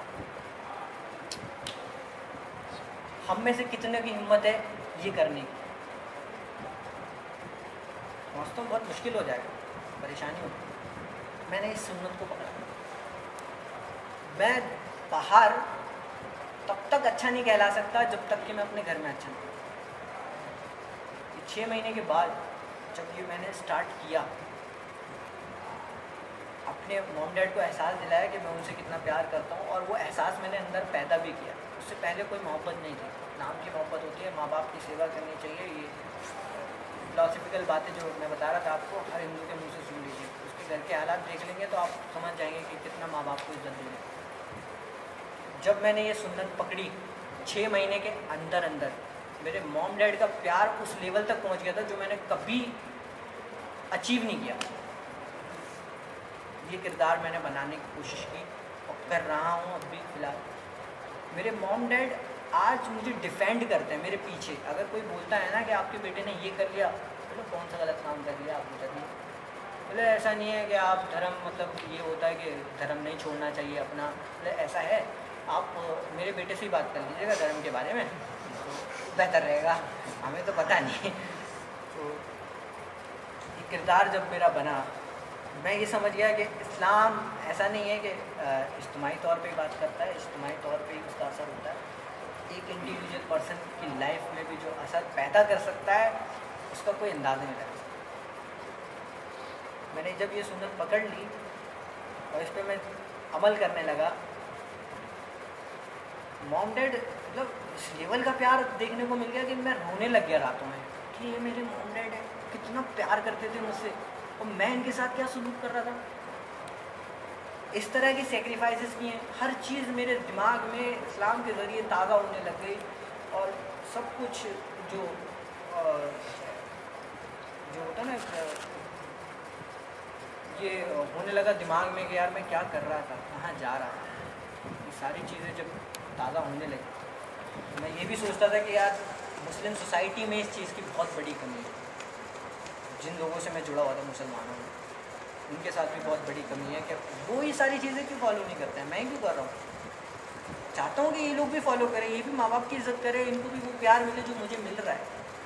ہم میں سے کتنے کی ہمت ہے یہ کرنے کی؟ واستو میں بہت مشکل ہو جائے گا، پریشانی ہوگی۔ میں نے اس سنت کو پکڑا، میں باہر تب تک اچھا نہیں کہلا سکتا جب تک کہ میں اپنے گھر میں اچھا نہیں۔ چھ مہینے کے بعد جب یہ میں نے اسٹارٹ کیا، اپنے موم ڈیڈ کو احساس دلایا کہ میں ان سے کتنا پیار کرتا ہوں، اور وہ احساس میں نے اندر پیدا بھی کیا۔ اس سے پہلے کوئی محبت نہیں تھی، نام کی محبت ہوتی ہے، ماں باپ کی سیوا کرنی چاہیے، یہ فلاسفیکل باتیں جو میں بتا رہا تھا آپ کو، ہر ہندو کے منہ سے سن لیجیے، اس کے گھر کے حالات دیکھ لیں گے تو آپ سمجھ جائیں گے کہ کتنا ماں باپ کو عزت دیں گے۔ جب میں نے یہ سنت پکڑی، چھ مہینے کے اندر اندر میرے موم ڈیڈ کا پیار اس لیول تک پہنچ گیا تھا جو میں نے کبھی اچیو نہیں کیا۔ یہ کردار میں نے بنانے کی کوشش کی اور کر رہا ہوں اب بھی فی الحال۔ میرے موم ڈیڈ آج مجھے ڈیفینڈ کرتے ہیں میرے پیچھے، اگر کوئی بولتا ہے نا کہ آپ کے بیٹے نے یہ کر لیا، بولے کون سا غلط کام کر لیا آپ نے؟ بولے ایسا نہیں ہے کہ آپ دھرم، مطلب یہ ہوتا ہے کہ دھرم نہیں چھوڑنا چاہیے اپنا، بولے ایسا ہے آپ میرے بیٹے سے ہی بات کر لیجیے گا دھرم کے بارے میں تو بہتر رہے گا، ہمیں تو پتہ نہیں۔ تو یہ کردار جب میرا بنا، میں یہ سمجھ گیا کہ اسلام ایسا نہیں ہے کہ اجتماعی طور پہ ہی بات کرتا ہے، اجتماعی طور پہ ہی اس کا اثر ہوتا ہے، ایک انڈیویجول پرسن کی لائف میں بھی جو اثر پیدا کر سکتا ہے اس کا کوئی اندازہ نہیں لگا سکتا۔ میں نے جب یہ سنت پکڑ لی اور اس پہ میں عمل کرنے لگا، موم ڈیڈ مطلب اس لیول کا پیار دیکھنے کو مل گیا کہ میں رونے لگ گیا راتوں میں کہ یہ میرے موم ڈیڈ ہیں، کتنا پیار کرتے تھے مجھ سے، اور میں ان کے ساتھ کیا سلوک کر رہا تھا۔ اس طرح کی سیکریفائسز کی ہیں، ہر چیز میرے دماغ میں اسلام کے ذریعے تازہ ہونے لگ گئی، اور سب کچھ جو جو ہوتا ہے نا یہ ہونے لگا دماغ میں کہ یار میں کیا کر رہا تھا، کہاں جا رہا تھا، یہ ساری چیزیں جب تازہ ہونے لگی میں یہ بھی سوچتا تھا کہ یار مسلم سوسائٹی میں اس چیز کی بہت بڑی کمی ہے، جن لوگوں سے میں جڑا ہوا تھا مسلمانوں میں، ان کے ساتھ بھی بہت بڑی کمی ہے کہ وہ یہ ساری چیزیں کیوں فالو نہیں کرتے ہیں، میں کیوں کر رہا ہوں۔ چاہتا ہوں کہ یہ لوگ بھی فالو کریں، یہ بھی ماں باپ کی عزت کریں، ان کو بھی وہ پیار ملے جو مجھے مل رہا ہے۔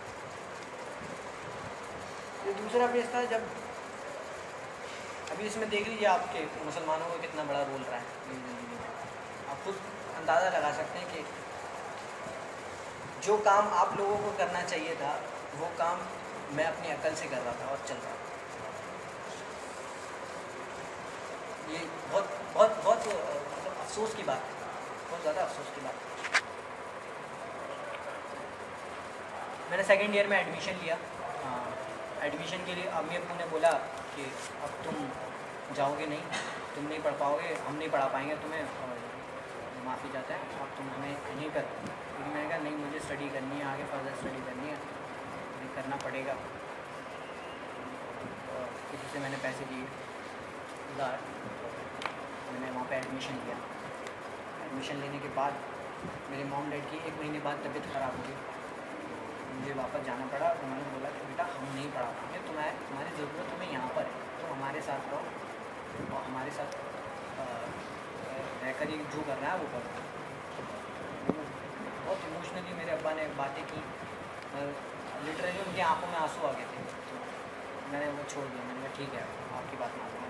یہ دوسرا پیج تھا، جب ابھی اس میں دیکھ لیجیے آپ کے مسلمانوں کا کتنا بڑا رول رہا ہے میری زندگی میں، آپ خود اندازہ لگا سکتے ہیں کہ جو کام آپ لوگوں کو کرنا چاہیے تھا وہ کام میں اپنی عقل سے کر رہا تھا اور چل رہا تھا۔ یہ بہت بہت بہت مطلب افسوس کی بات ہے، بہت زیادہ افسوس کی بات ہے۔ میں نے سیکنڈ ایئر میں ایڈمیشن لیا، ایڈمیشن کے لیے امی ابو نے بولا کہ اب تم جاؤ گے نہیں، تم نہیں پڑھ پاؤ گے، ہم نہیں پڑھا پائیں گے تمہیں، اور معافی چاہتے ہیں، اور تم ہمیں نہیں کر، لیکن میں نے کہا نہیں مجھے اسٹڈی کرنی ہے، آگے فردر اسٹڈی کرنی ہے، مجھے کرنا پڑے گا۔ اور کسی سے میں نے پیسے لیے ادھار، میں نے وہاں پہ ایڈمیشن لیا۔ ایڈمیشن لینے کے بعد میرے موم ڈیڈ کی ایک مہینے بعد طبیعت خراب ہوئی، مجھے واپس جانا پڑا۔ انہوں نے بولا کہ بیٹا ہم نہیں پڑھا پائیں گے، تمہیں تمہاری ضرورت تمہیں یہاں پر ہے، تو ہمارے ساتھ رہو اور ہمارے ساتھ رہ کر ہی جو کرنا ہے وہ کرو۔ بہت ایموشنلی میرے ابا نے باتیں کی، لٹرلی ان کی آنکھوں میں آنسو آ گئے تھے، تو میں نے وہ چھوڑ دیا، میں نے کہا ٹھیک ہے آپ کی بات مانتا ہوں۔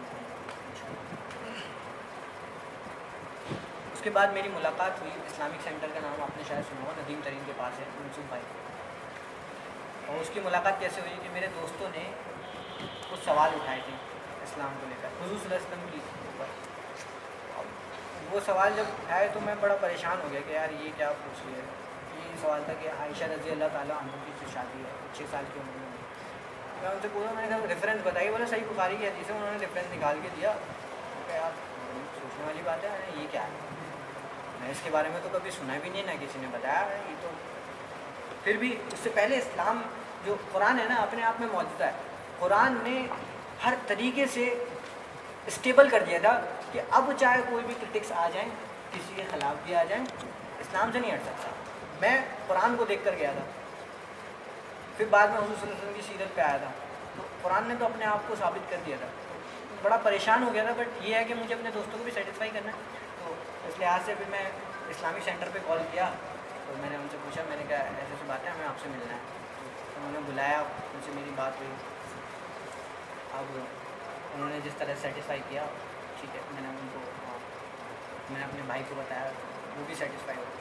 اس کے بعد میری ملاقات ہوئی اسلامک سینٹر کا نام آپ نے شاید سنا ہوا، ندیم ترین کے پاس ہے، منصوف بھائی، اور اس کی ملاقات کیسے ہوئی کہ میرے دوستوں نے کچھ سوال اٹھائے تھے اسلام کو لے کر حضور صلی اللہ علیہ وسلم کی اوپر. وہ سوال جب آئے تو میں بڑا پریشان ہو گیا کہ یار یہ کیا پوچھ لیا. یہ سوال تھا کہ عائشہ رضی اللہ تعالیٰ عنہ کی جو شادی ہے چھ سال کی عمر میں, میں ان سے پوچھا, میں نے کہا ریفرنس بتائیے. بولا صحیح بخاری کی حدیث ہے. انہوں نے ریفرنس نکال کے دیا کہ یار سوچنے والی بات ہے, یہ کیا ہے, میں اس کے بارے میں تو کبھی سنا بھی نہیں, نہ کسی نے بتایا. یہ تو پھر بھی اس سے پہلے اسلام جو قرآن ہے نا اپنے آپ میں معجزہ ہے. قرآن نے ہر طریقے سے اسٹیبل کر دیا تھا کہ اب چاہے کوئی بھی کرٹکس آ جائیں, کسی کے خلاف بھی آ جائیں, اسلام سے نہیں ہٹ سکتا. میں قرآن کو دیکھ کر گیا تھا, پھر بعد میں حضور صلی اللہ علیہ وسلم کی سیرت پہ آیا تھا, تو قرآن نے تو اپنے آپ کو ثابت کر دیا تھا. بڑا پریشان ہو گیا تھا, بٹ یہ ہے کہ مجھے اپنے دوستوں کو بھی سیٹسفائی کرنا ہے. تو اس لحاظ سے پھر میں اسلامی سینٹر پہ کال کیا, تو میں نے ان سے پوچھا, میں نے کہا ایسے ایسی بات ہے, ہمیں آپ سے ملنا ہے. تو انہوں نے بلایا, ان سے میری بات ہوئی. اب انہوں نے جس طرح سیٹسفائی کیا ٹھیک ہے, میں نے ان کو میں نے اپنے بھائی کو بتایا, وہ بھی سیٹسفائی ہو.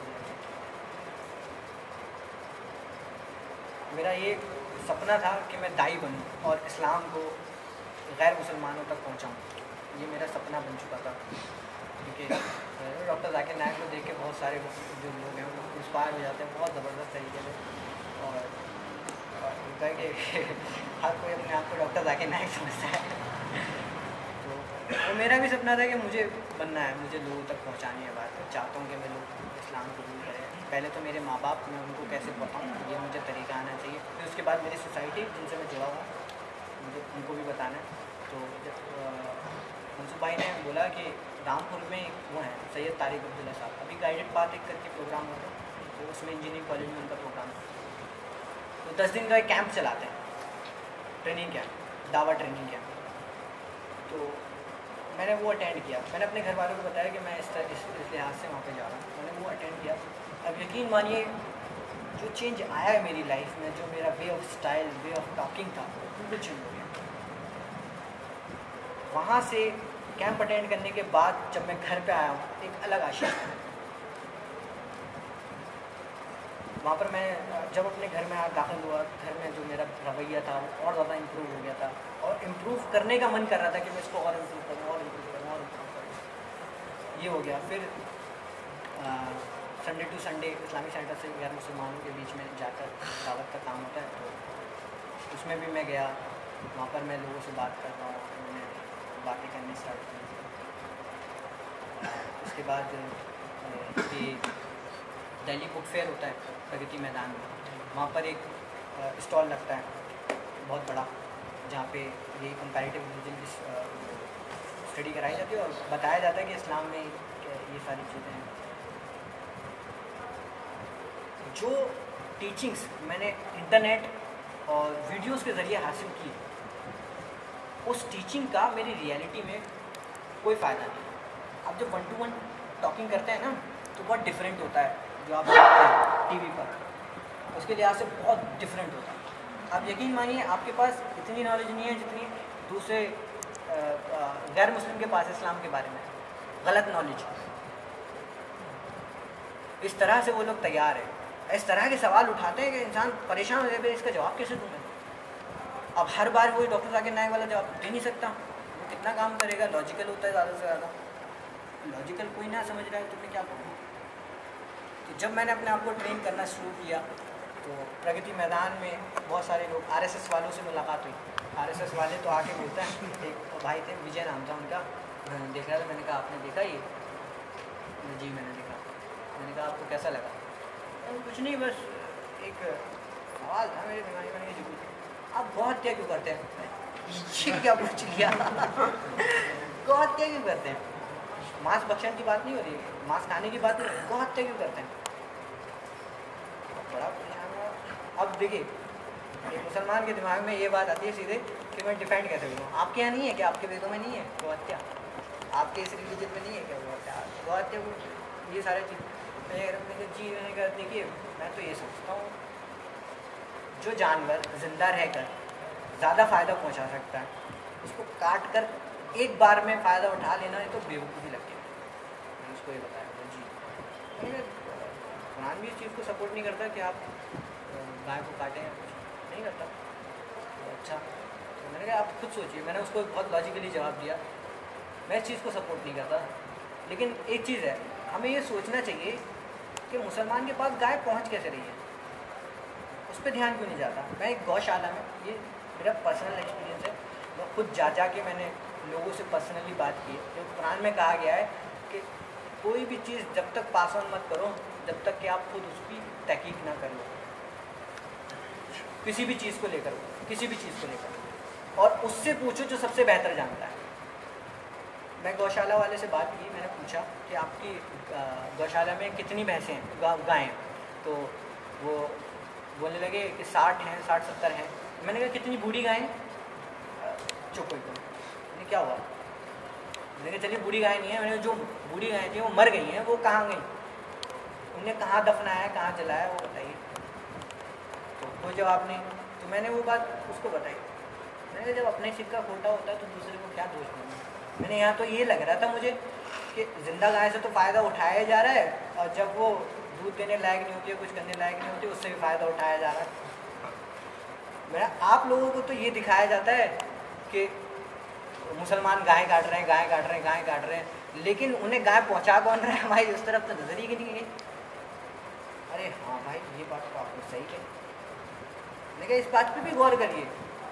میرا یہ سپنا تھا کہ میں دائی بنوں اور اسلام کو غیر مسلمانوں تک پہنچاؤں. یہ میرا سپنا بن چکا تھا, کیونکہ ڈاکٹر ذاکر نائک کو دیکھ کے بہت سارے جو لوگ ہیں وہ انسپائر ہو جاتے ہیں بہت زبردست طریقے سے. اور ہوتا ہے کہ ہر کوئی اپنے آپ کو ڈاکٹر ذاکر نائک سمجھتا ہے. تو وہ میرا بھی سپنا تھا کہ مجھے بننا ہے, مجھے لوگوں تک پہنچانی ہے بات. چاہتا ہوں کہ میں لوگ اسلام قبول کریں. پہلے تو میرے ماں باپ, میں ان کو کیسے بتاؤں, یہ مجھے طریقہ آنا چاہیے. پھر اس کے بعد میری سوسائٹی جن سے میں جڑا ہوں مجھے ان کو بھی بتانا ہے. تو جب منصوب بھائی نے بولا کہ رامپور میں ایک وہ ہیں سید طارق عبداللہ صاحب, ابھی گائیڈڈ پاتھ ایک کر کے پروگرام ہوتا ہے, تو اس میں انجینئرنگ کالج میں ان کا پروگرام ہے. تو دس دن کا ایک کیمپ چلاتے ہیں, ٹریننگ کیمپ, دعویٰ ٹریننگ کیمپ. تو میں نے وہ اٹینڈ کیا. میں نے اپنے گھر والوں کو بتایا کہ میں اس طرح اس لحاظ سے وہاں پہ جا رہا ہوں. میں نے وہ اٹینڈ کیا. اب یقین مانیے جو چینج آیا ہے میری لائف میں, جو میرا way of style, way of talking تھا, وہ بالکل چینج ہو گیا. وہاں سے کیمپ اٹینڈ کرنے کے بعد جب میں گھر پہ آیا ہوں, ایک الگ عاشق تھا. وہاں پر میں جب اپنے گھر میں داخل ہوا, گھر میں جو میرا رویہ تھا وہ اور زیادہ امپروو ہو گیا تھا, اور امپروو کرنے کا من کر رہا تھا کہ میں اس کو اور امپروو کروں اور امپروو کروں اور امپروو کروں. یہ ہو گیا. پھر سنڈے ٹو سنڈے اسلامی سینٹر سے غیر مسلمانوں کے بیچ میں جا کر دعوت کا کام ہوتا ہے, تو اس میں بھی میں گیا. وہاں پر میں لوگوں سے بات کر رہا ہوں, انہوں نے باتیں کرنی اسٹارٹ کی. اس کے بعد یہ دہلی بک فیئر ہوتا ہے پرگتی میدان میں, وہاں پر ایک اسٹال لگتا ہے بہت بڑا, جہاں پہ یہ کمپیریٹیو ریلیجن کی اسٹڈی کرائی جاتی ہے اور بتایا جاتا ہے کہ اسلام میں یہ ساری چیزیں ہیں. جو ٹیچنگس میں نے انٹرنیٹ اور ویڈیوز کے ذریعے حاصل کی, اس ٹیچنگ کا میری ریئلٹی میں کوئی فائدہ نہیں. اب جب ون ٹو ون ٹاکنگ کرتے ہیں نا تو بہت ڈفرینٹ ہوتا ہے جو آپ دیکھتے ہیں ٹی وی پر, اس کے لحاظ سے بہت ڈفرینٹ ہوتا ہے. آپ یقین مانیے آپ کے پاس اتنی نالج نہیں ہے جتنی دوسرے غیر مسلم کے پاس اسلام کے بارے میں, غلط نالج. اس طرح سے وہ لوگ تیار ہیں, اس طرح کے سوال اٹھاتے ہیں کہ انسان پریشان ہو جائے کہ اس کا جواب کیسے دوں میں. اب ہر بار وہی ڈاکٹر ذاکر نائک والا جواب دے نہیں سکتا, وہ کتنا کام کرے گا. لاجیکل ہوتا ہے زیادہ سے زیادہ, لاجیکل کوئی نہ سمجھ رہا ہے تو میں کیا کروں. تو جب میں نے اپنے آپ کو ٹرین کرنا شروع کیا تو پرگتی میدان میں بہت سارے لوگ, آر ایس ایس والوں سے ملاقات ہوئی. آر ایس ایس والے تو آ کے بولتا ہے, ایک بھائی تھے وجے نام تھا ان کا, میں نے دیکھ رہا تھا, میں نے کہا آپ نے دیکھا یہ, جی میں نے دیکھا. میں نے کہا آپ کو کیسا لگا. کچھ نہیں, بس ایک سوال تھا میرے دماغ میں, نے جو آپ بہت کیا کیوں کرتے ہیں, یہ کیا پوچھ لیا, بہت کیا کیوں کرتے ہیں. ماंس بخشن کی بات نہیں ہو رہی, ماंس کھانے کی بات نہیں ہو رہی, بہت کیا کیوں کرتے ہیں. بڑا پریشان ہوا. اب دیکھیے ایک مسلمان کے دماغ میں یہ بات آتی ہے سیدھے کہ میں ڈیفینڈ کیسے کروں. آپ کے یہاں نہیں ہے کیا, آپ کے بیگوں میں نہیں ہے بہت کیا, آپ کے اس ریلیجن میں نہیں ہے کیا بہت کیا, بہت کیا, یہ سارے چیز. جی میں نے کہا دیکھیے میں تو یہ سمجھتا ہوں جو جانور زندہ رہ کر زیادہ فائدہ پہنچا سکتا ہے اس کو کاٹ کر ایک بار میں فائدہ اٹھا لینا, یہ تو بیوقوفی لگتی ہے. میں نے اس کو یہ بتایا. جی قرآن بھی اس چیز کو سپورٹ نہیں کرتا کہ آپ گائے کو کاٹیں یا کچھ نہیں نہیں کرتا. تو اچھا, تو میں نے کہا آپ خود سوچیے. میں نے اس کو بہت لاجیکلی جواب دیا, میں اس چیز کو سپورٹ نہیں کرتا, لیکن ایک چیز ہے, ہمیں یہ سوچنا چاہیے کہ مسلمان کے پاس گائے پہنچ کیسے رہی ہے, اس پہ دھیان کیوں نہیں جاتا. میں ایک گوشالہ میں, یہ میرا پرسنل ایکسپیرینس ہے, میں خود جا جا کے میں نے لوگوں سے پرسنلی بات کی ہے. جو قرآن میں کہا گیا ہے کہ کوئی بھی چیز جب تک پاس آن مت کرو جب تک کہ آپ خود اس کی تحقیق نہ کر لو, کسی بھی چیز کو لے کر کسی بھی چیز کو لے کر اور اس سے پوچھو جو سب سے بہتر جانتا ہے. میں گوشالہ والے سے بات کی, میں نے پوچھا کہ آپ کی گوشالہ میں کتنی بھینسیں ہیں, گائیں ہیں, تو وہ بولنے لگے کہ ساٹھ ہیں, ساٹھ ستر ہیں. میں نے کہا کتنی بوڑھی گائیں, چپ ہوئی. تو کیا ہوا, میں نے کہا چلیے بوڑھی گائیں نہیں ہیں. میں نے جو بوڑھی گائیں تھیں وہ مر گئی ہیں, وہ کہاں گئیں, انہیں کہاں دفنایا, کہاں جلایا, وہ بتائیے. تو کوئی جواب نہیں. تو میں نے وہ بات اس کو بتائی. میں نے کہا جب اپنے سکہ کھوٹا ہوتا ہے تو دوسرے کو کیا دوش دوں. میں نے یہاں تو یہ لگ رہا تھا مجھے کہ زندہ گائے سے تو فائدہ اٹھایا جا رہا ہے, اور جب وہ دودھ دینے لائق نہیں ہوتی ہے, کچھ کرنے لائق نہیں ہوتی, اس سے بھی فائدہ اٹھایا جا رہا ہے. میرا آپ لوگوں کو تو یہ دکھایا جاتا ہے کہ مسلمان گائے کاٹ رہے ہیں, گائے کاٹ رہے ہیں, گائے کاٹ رہے ہیں, لیکن انہیں گائے پہنچا کون رہا ہے, ہماری اس طرف تو نظر ہی نہیں گئی. ارے ہاں بھائی, یہ بات تو آپ نے صحیح کہی, لیکن اس بات پہ بھی غور کریے.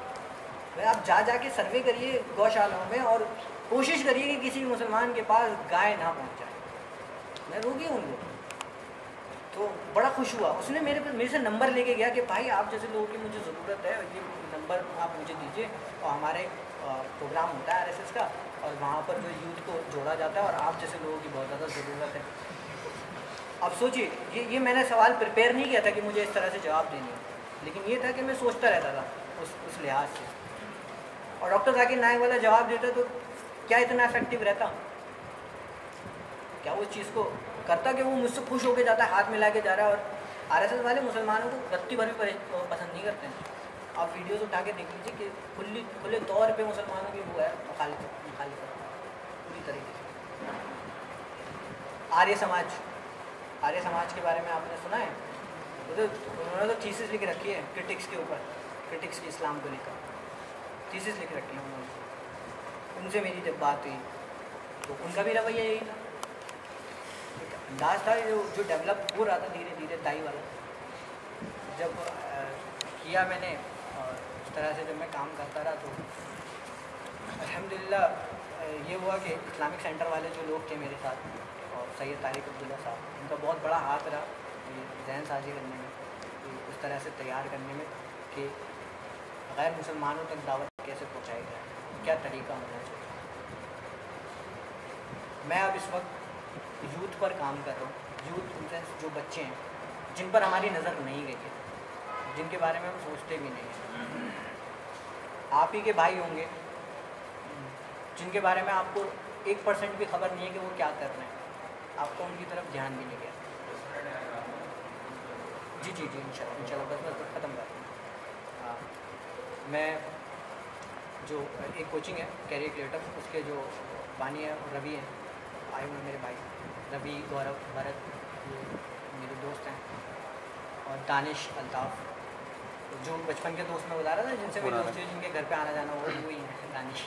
آپ جا جا کے سروے کریے گوشالوں میں اور کوشش کریے کہ کسی بھی مسلمان کے پاس گائے نہ پہنچ جائے. میں روگی ہوں گے تو بڑا خوش ہوا. اس نے میرے میرے سے نمبر لے کے گیا کہ بھائی آپ جیسے لوگوں کی مجھے ضرورت ہے, یہ نمبر آپ مجھے دیجیے, اور ہمارے پروگرام ہوتا ہے آر ایس ایس کا, اور وہاں پر جو یوتھ کو جوڑا جاتا ہے, اور آپ جیسے لوگوں کی بہت زیادہ ضرورت ہے. اب سوچیے, یہ یہ میں نے سوال پریپیئر نہیں کیا تھا کہ مجھے اس طرح سے جواب دینی ہے, لیکن یہ تھا کہ میں سوچتا رہتا تھا اس اس لحاظ سے. اور ڈاکٹر ذاکر نائک والا جواب دیتا تو کیا اتنا افیکٹو رہتا, کیا وہ چیز کو کرتا کہ وہ مجھ سے خوش ہو کے جاتا ہے, ہاتھ ملا کے جا رہا ہے. اور آر ایس ایس والے مسلمانوں کو رتی بھر بھی پسند نہیں کرتے ہیں. آپ ویڈیوز اٹھا کے دیکھ لیجیے کہ کھلی کھلے طور پہ مسلمانوں کی وہ ہے مخالفت مخالفت پوری طریقے سے. آریہ سماج, آریہ سماج کے بارے میں آپ نے سنا ہے, انہوں نے تو تھیسس لکھ رکھی ہے کرٹکس کے اوپر, کرٹکس کی اسلام کو لے کر تھیسس لکھ رکھی ہے انہوں نے. ان سے میری جب بات ہوئی تو ان کا بھی رویہ یہی تھا, انداز تھا جو ڈیولپ ہو رہا تھا دھیرے دھیرے دائی والا. جب کیا میں نے, اور اس طرح سے جب میں کام کرتا رہا تو الحمدللہ یہ ہوا کہ اسلامک سینٹر والے جو لوگ تھے میرے ساتھ, اور سید طارق عبداللہ صاحب, ان کا بہت بڑا ہاتھ رہا ذہن سازی کرنے میں, اس طرح سے تیار کرنے میں کہ غیر مسلمانوں تک دعوت کیسے پہنچائی جائے, کیا طریقہ ہونا چاہیے. میں اب اس وقت یوتھ پر کام کر رہا ہوں. یوتھ ان سے جو بچے ہیں جن پر ہماری نظر نہیں گئی ہے, جن کے بارے میں ہم سوچتے بھی نہیں ہیں. آپ ہی کے بھائی ہوں گے جن کے بارے میں آپ کو ایک پرسینٹ بھی خبر نہیں ہے کہ وہ کیا کر رہے ہیں, آپ کو ان کی طرف دھیان بھی نہیں گیا. جی جی جی ان شاء اللہ ان شاء اللہ بس بس ختم کرتے ہیں. ہاں, میں جو ایک کوچنگ ہے کیریئر کریٹر, اس کے جو بانی ہے روی ہیں, آئے ہوئے میرے بھائی روی, گورو, بھرت, یہ میرے دوست ہیں, اور دانش, الطاف, جو بچپن کے دوست میں بتا رہا تھا جن سے میری دوستی ہے, جن کے گھر پہ آنا جانا وہ وہی ہیں دانش.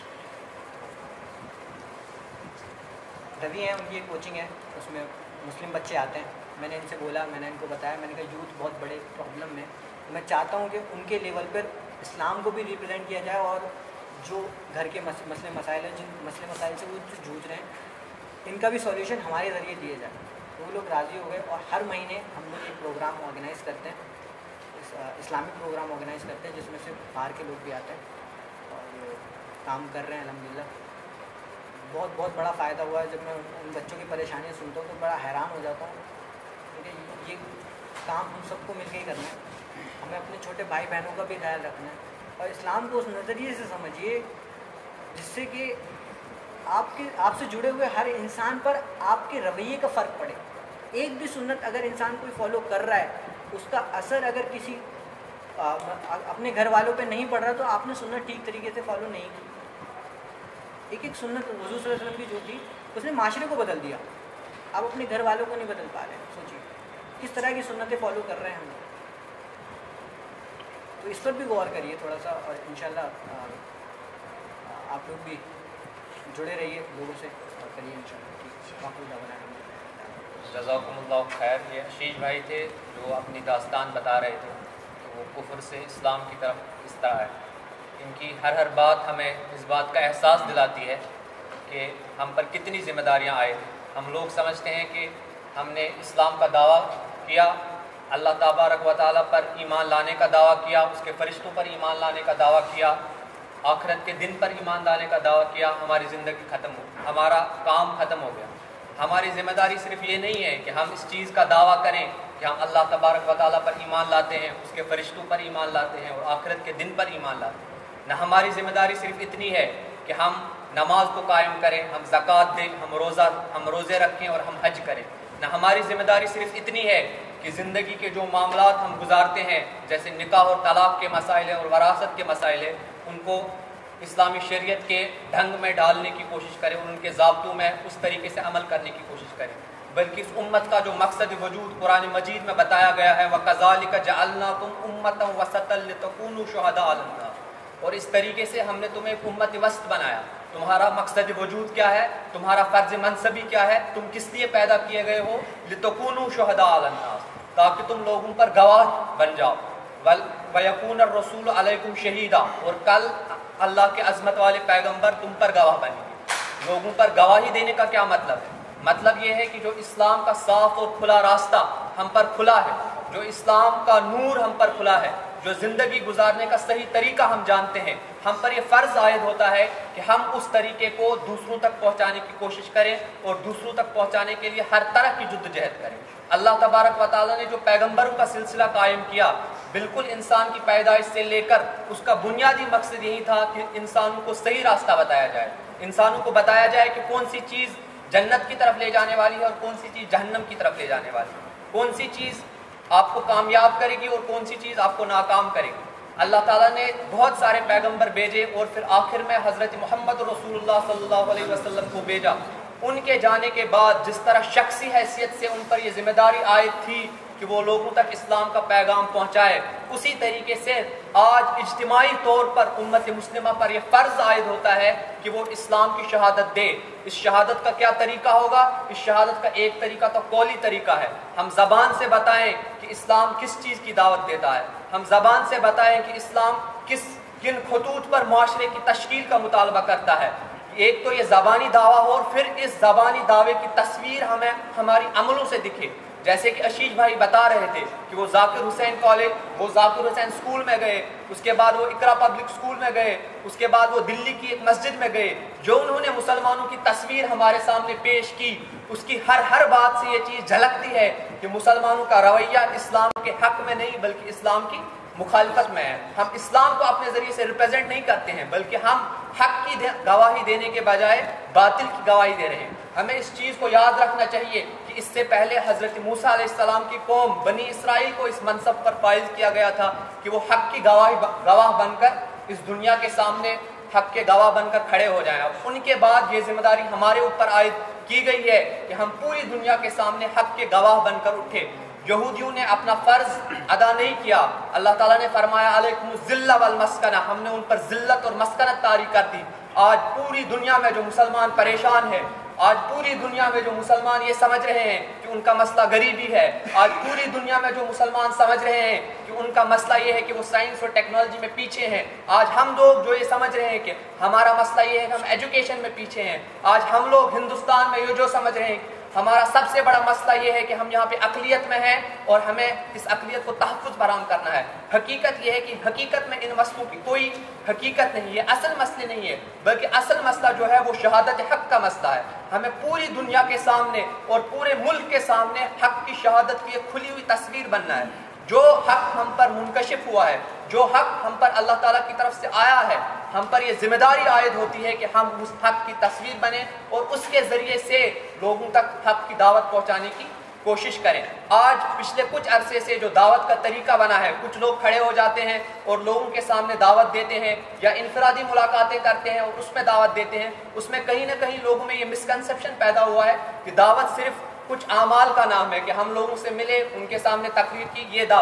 روی ہیں, ان کی ایک کوچنگ ہے, اس میں مسلم بچے آتے ہیں. میں نے ان سے بولا, میں نے ان کو بتایا, میں نے کہا یوتھ بہت بڑے پرابلم میں, میں چاہتا ہوں کہ ان کے لیول پر اسلام کو بھی ریپرزینٹ کیا جائے, اور جو گھر کے مسئلے مسائل ہیں, جن مسئلے مسائل سے وہ جوجھ رہے ہیں, ان کا بھی سولیوشن ہمارے ذریعے دیے جائے. تو وہ لوگ راضی ہو گئے, اور ہر مہینے ہم لوگ ایک پروگرام آرگنائز کرتے ہیں, اسلامک پروگرام آرگنائز کرتے ہیں, جس میں سے باہر کے لوگ بھی آتے ہیں, اور کام کر رہے ہیں الحمدللہ. بہت بہت بڑا فائدہ ہوا ہے. جب میں ان بچوں کی پریشانیاں سنتا ہوں تو بڑا حیران ہو جاتا ہوں, کیونکہ یہ کام ہم سب کو مل کے ہی کرنا ہے. ہمیں اپنے چھوٹے بھائی بہنوں کا بھی خیال رکھنا ہے, اور اسلام کو اس نظریے سے سمجھیے جس سے کہ آپ کے آپ سے جڑے ہوئے ہر انسان پر آپ کے رویے کا فرق پڑے. ایک بھی سنت اگر انسان کوئی فالو کر رہا ہے, اس کا اثر اگر کسی اپنے گھر والوں پہ نہیں پڑ رہا, تو آپ نے سنت ٹھیک طریقے سے فالو نہیں کی. ایک ایک سنت حضور صلی اللہ علیہ وسلم کی جو تھی, اس نے معاشرے کو بدل دیا. آپ اپنے گھر والوں کو نہیں بدل پا رہے ہیں. سوچیے کس طرح کی سنتیں فالو کر رہے ہیں ہم. تو اس پر بھی غور کریے تھوڑا سا، اور انشاءاللہ آپ لوگ بھی جڑے رہیے لوگوں سے اور کریے انشاءاللہ۔ جزاکم اللہ خیر۔ یہ حشیش بھائی تھے جو اپنی داستان بتا رہے تھے کہ وہ کفر سے اسلام کی طرف اس طرح ہے۔ ان کی ہر ہر بات ہمیں اس بات کا احساس دلاتی ہے کہ ہم پر کتنی ذمہ داریاں آئے ہیں۔ ہم لوگ سمجھتے ہیں کہ ہم نے اسلام کا دعویٰ کیا، اللہ تبارک و تعالیٰ پر ایمان لانے کا دعویٰ کیا، اس کے فرشتوں پر ایمان لانے کا دعویٰ کیا، آخرت کے دن پر ایمان لانے کا دعویٰ کیا، ہماری زندگی ختم ہو، ہمارا کام ختم ہو گیا۔ ہماری ذمہ داری صرف یہ نہیں ہے کہ ہم اس چیز کا دعویٰ کریں کہ ہم اللہ تبارک و تعالیٰ پر ایمان لاتے ہیں، اس کے فرشتوں پر ایمان لاتے ہیں اور آخرت کے دن پر ایمان لاتے ہیں۔ نہ ہماری ذمہ داری صرف اتنی ہے کہ ہم نماز کو قائم کریں، ہم زکوٰۃ دیں، ہم روزہ ہم روزے رکھیں اور ہم حج کریں۔ نہ ہماری ذمہ داری صرف اتنی ہے کہ زندگی کے جو معاملات ہم گزارتے ہیں جیسے نکاح اور طلاق کے مسائل ہیں اور وراثت کے مسائل ہیں، ان کو اسلامی شریعت کے ڈھنگ میں ڈالنے کی کوشش کریں اور ان کے ضابطوں میں اس طریقے سے عمل کرنے کی کوشش کریں، بلکہ اس امت کا جو مقصد وجود قرآن مجید میں بتایا گیا ہے وَكَذَلِكَ جَعَلْنَاكُمْ أُمَّةً وَسَطًا لِتَكُونُوا شُهَدَاءَ عَلَى النَّاسِ، اور اس طریقے سے ہم نے تمہیں ایک امت وسط بنایا۔ تمہارا مقصد وجود کیا ہے، تمہارا فرض منصبی کیا ہے، تم کس لیے پیدا کیے گئے ہو؟ لِتَكُونُوا شُهَدَاءَ عَلَى النَّاسِ، تاکہ تم لوگوں پر گواہ بن جاؤ۔ وَيَكُونَ الرَّسُولُ عَلَيْكُمْ شَهِيدًا، اور کل اللہ کے عظمت والے پیغمبر تم پر گواہ بنیں گے۔ لوگوں پر گواہی دینے کا کیا مطلب ہے؟ مطلب یہ ہے کہ جو اسلام کا صاف اور کھلا راستہ ہم پر کھلا ہے، جو اسلام کا نور ہم پر کھلا ہے، جو زندگی گزارنے کا صحیح طریقہ ہم جانتے ہیں، ہم پر یہ فرض عائد ہوتا ہے کہ ہم اس طریقے کو دوسروں تک پہنچانے کی کوشش کریں اور دوسروں تک پہنچانے کے لیے ہر طرح کی جدوجہد کریں۔ اللہ تبارک و تعالیٰ نے جو پیغمبروں کا سلسلہ قائم کیا، بالکل انسان کی پیدائش سے لے کر اس کا بنیادی مقصد یہی تھا کہ انسانوں کو صحیح راستہ بتایا جائے، انسانوں کو بتایا جائے کہ کون سی چیز جنت کی طرف لے جانے والی ہے اور کون سی چیز جہنم کی طرف لے جانے والی ہے، کون سی چیز آپ کو کامیاب کرے گی اور کون سی چیز آپ کو ناکام کرے گی۔ اللہ تعالیٰ نے بہت سارے پیغمبر بھیجے اور پھر آخر میں حضرت محمد رسول اللہ صلی اللہ علیہ وسلم کو بھیجا۔ ان کے جانے کے بعد جس طرح شخصی حیثیت سے ان پر یہ ذمہ داری عائد تھی کہ وہ لوگوں تک اسلام کا پیغام پہنچائے، اسی طریقے سے آج اجتماعی طور پر امت مسلمہ پر یہ فرض عائد ہوتا ہے کہ وہ اسلام کی شہادت دے۔ اس شہادت کا کیا طریقہ ہوگا؟ اس شہادت کا ایک طریقہ تو قولی طریقہ ہے، ہم زبان سے بتائیں کہ اسلام کس چیز کی دعوت دیتا ہے، ہم زبان سے بتائیں کہ اسلام کس کن خطوط پر معاشرے کی تشکیل کا مطالبہ کرتا ہے۔ ایک تو یہ زبانی دعویٰ ہو اور پھر اس زبانی دعوے کی تصویر ہمیں ہماری عملوں سے دکھے، جیسے کہ عشیش بھائی بتا رہے تھے کہ وہ ذاکر حسین کالج، وہ ذاکر حسین اسکول میں گئے، اس کے بعد وہ اقرا پبلک اسکول میں گئے، اس کے بعد وہ دلی کی ایک مسجد میں گئے، جو انہوں نے مسلمانوں کی تصویر ہمارے سامنے پیش کی، اس کی ہر ہر بات سے یہ چیز جھلکتی ہے کہ مسلمانوں کا رویہ اسلام کے حق میں نہیں بلکہ اسلام کی مخالفت میں ہے۔ ہم اسلام کو اپنے ذریعے سے ریپرزینٹ نہیں کرتے ہیں بلکہ ہم حق کی گواہی دینے کے بجائے باطل کی گواہی دے رہے ہیں۔ ہمیں اس چیز کو یاد رکھنا چاہیے کہ اس سے پہلے حضرت موسیٰ علیہ السلام کی قوم بنی اسرائیل کو اس منصب پر فائز کیا گیا تھا کہ وہ حق کی گواہی گواہ بن کر اس دنیا کے سامنے حق کے گواہ بن کر کھڑے ہو جائیں۔ اب ان کے بعد یہ ذمہ داری ہمارے اوپر عائد کی گئی ہے کہ ہم پوری دنیا کے سامنے حق کے گواہ بن کر اٹھے۔ یہودیوں نے اپنا فرض ادا نہیں کیا، اللہ تعالیٰ نے فرمایا علیکم الذلہ والمسکنہ، ہم نے ان پر ذلت اور مسکنت طاری کر دی۔ آج پوری دنیا میں جو مسلمان پریشان ہے، آج پوری دنیا میں جو مسلمان یہ سمجھ رہے ہیں کہ ان کا مسئلہ غریبی ہے، آج پوری دنیا میں جو مسلمان سمجھ رہے ہیں کہ ان کا مسئلہ یہ ہے کہ وہ سائنس اور ٹیکنالوجی میں پیچھے ہیں، آج ہم لوگ جو یہ سمجھ رہے ہیں کہ ہمارا مسئلہ یہ ہے کہ ہم ایجوکیشن میں پیچھے ہیں، آج ہم لوگ ہندوستان میں یہ جو سمجھ رہے ہیں ہمارا سب سے بڑا مسئلہ یہ ہے کہ ہم یہاں پہ اقلیت میں ہیں اور ہمیں اس اقلیت کو تحفظ فراہم کرنا ہے۔ حقیقت یہ ہے کہ حقیقت میں ان مسئلوں کی کوئی حقیقت نہیں ہے، اصل مسئلے نہیں ہے، بلکہ اصل مسئلہ جو ہے وہ شہادت حق کا مسئلہ ہے۔ ہمیں پوری دنیا کے سامنے اور پورے ملک کے سامنے حق کی شہادت کی ایک کھلی ہوئی تصویر بننا ہے۔ جو حق ہم پر منکشف ہوا ہے، جو حق ہم پر اللہ تعالیٰ کی طرف سے آیا ہے، ہم پر یہ ذمہ داری عائد ہوتی ہے کہ ہم اس حق کی تصویر بنیں اور اس کے ذریعے سے لوگوں تک حق کی دعوت پہنچانے کی کوشش کریں۔ آج پچھلے کچھ عرصے سے جو دعوت کا طریقہ بنا ہے، کچھ لوگ کھڑے ہو جاتے ہیں اور لوگوں کے سامنے دعوت دیتے ہیں یا انفرادی ملاقاتیں کرتے ہیں اور اس میں دعوت دیتے ہیں، اس میں کہیں نہ کہیں لوگوں میں یہ مسکنسیپشن پیدا ہوا ہے کہ دعوت صرف کچھ اعمال کا نام ہے کہ ہم لوگوں سے ملے، ان کے سامنے تقریر کی، یہ دعوت ہے۔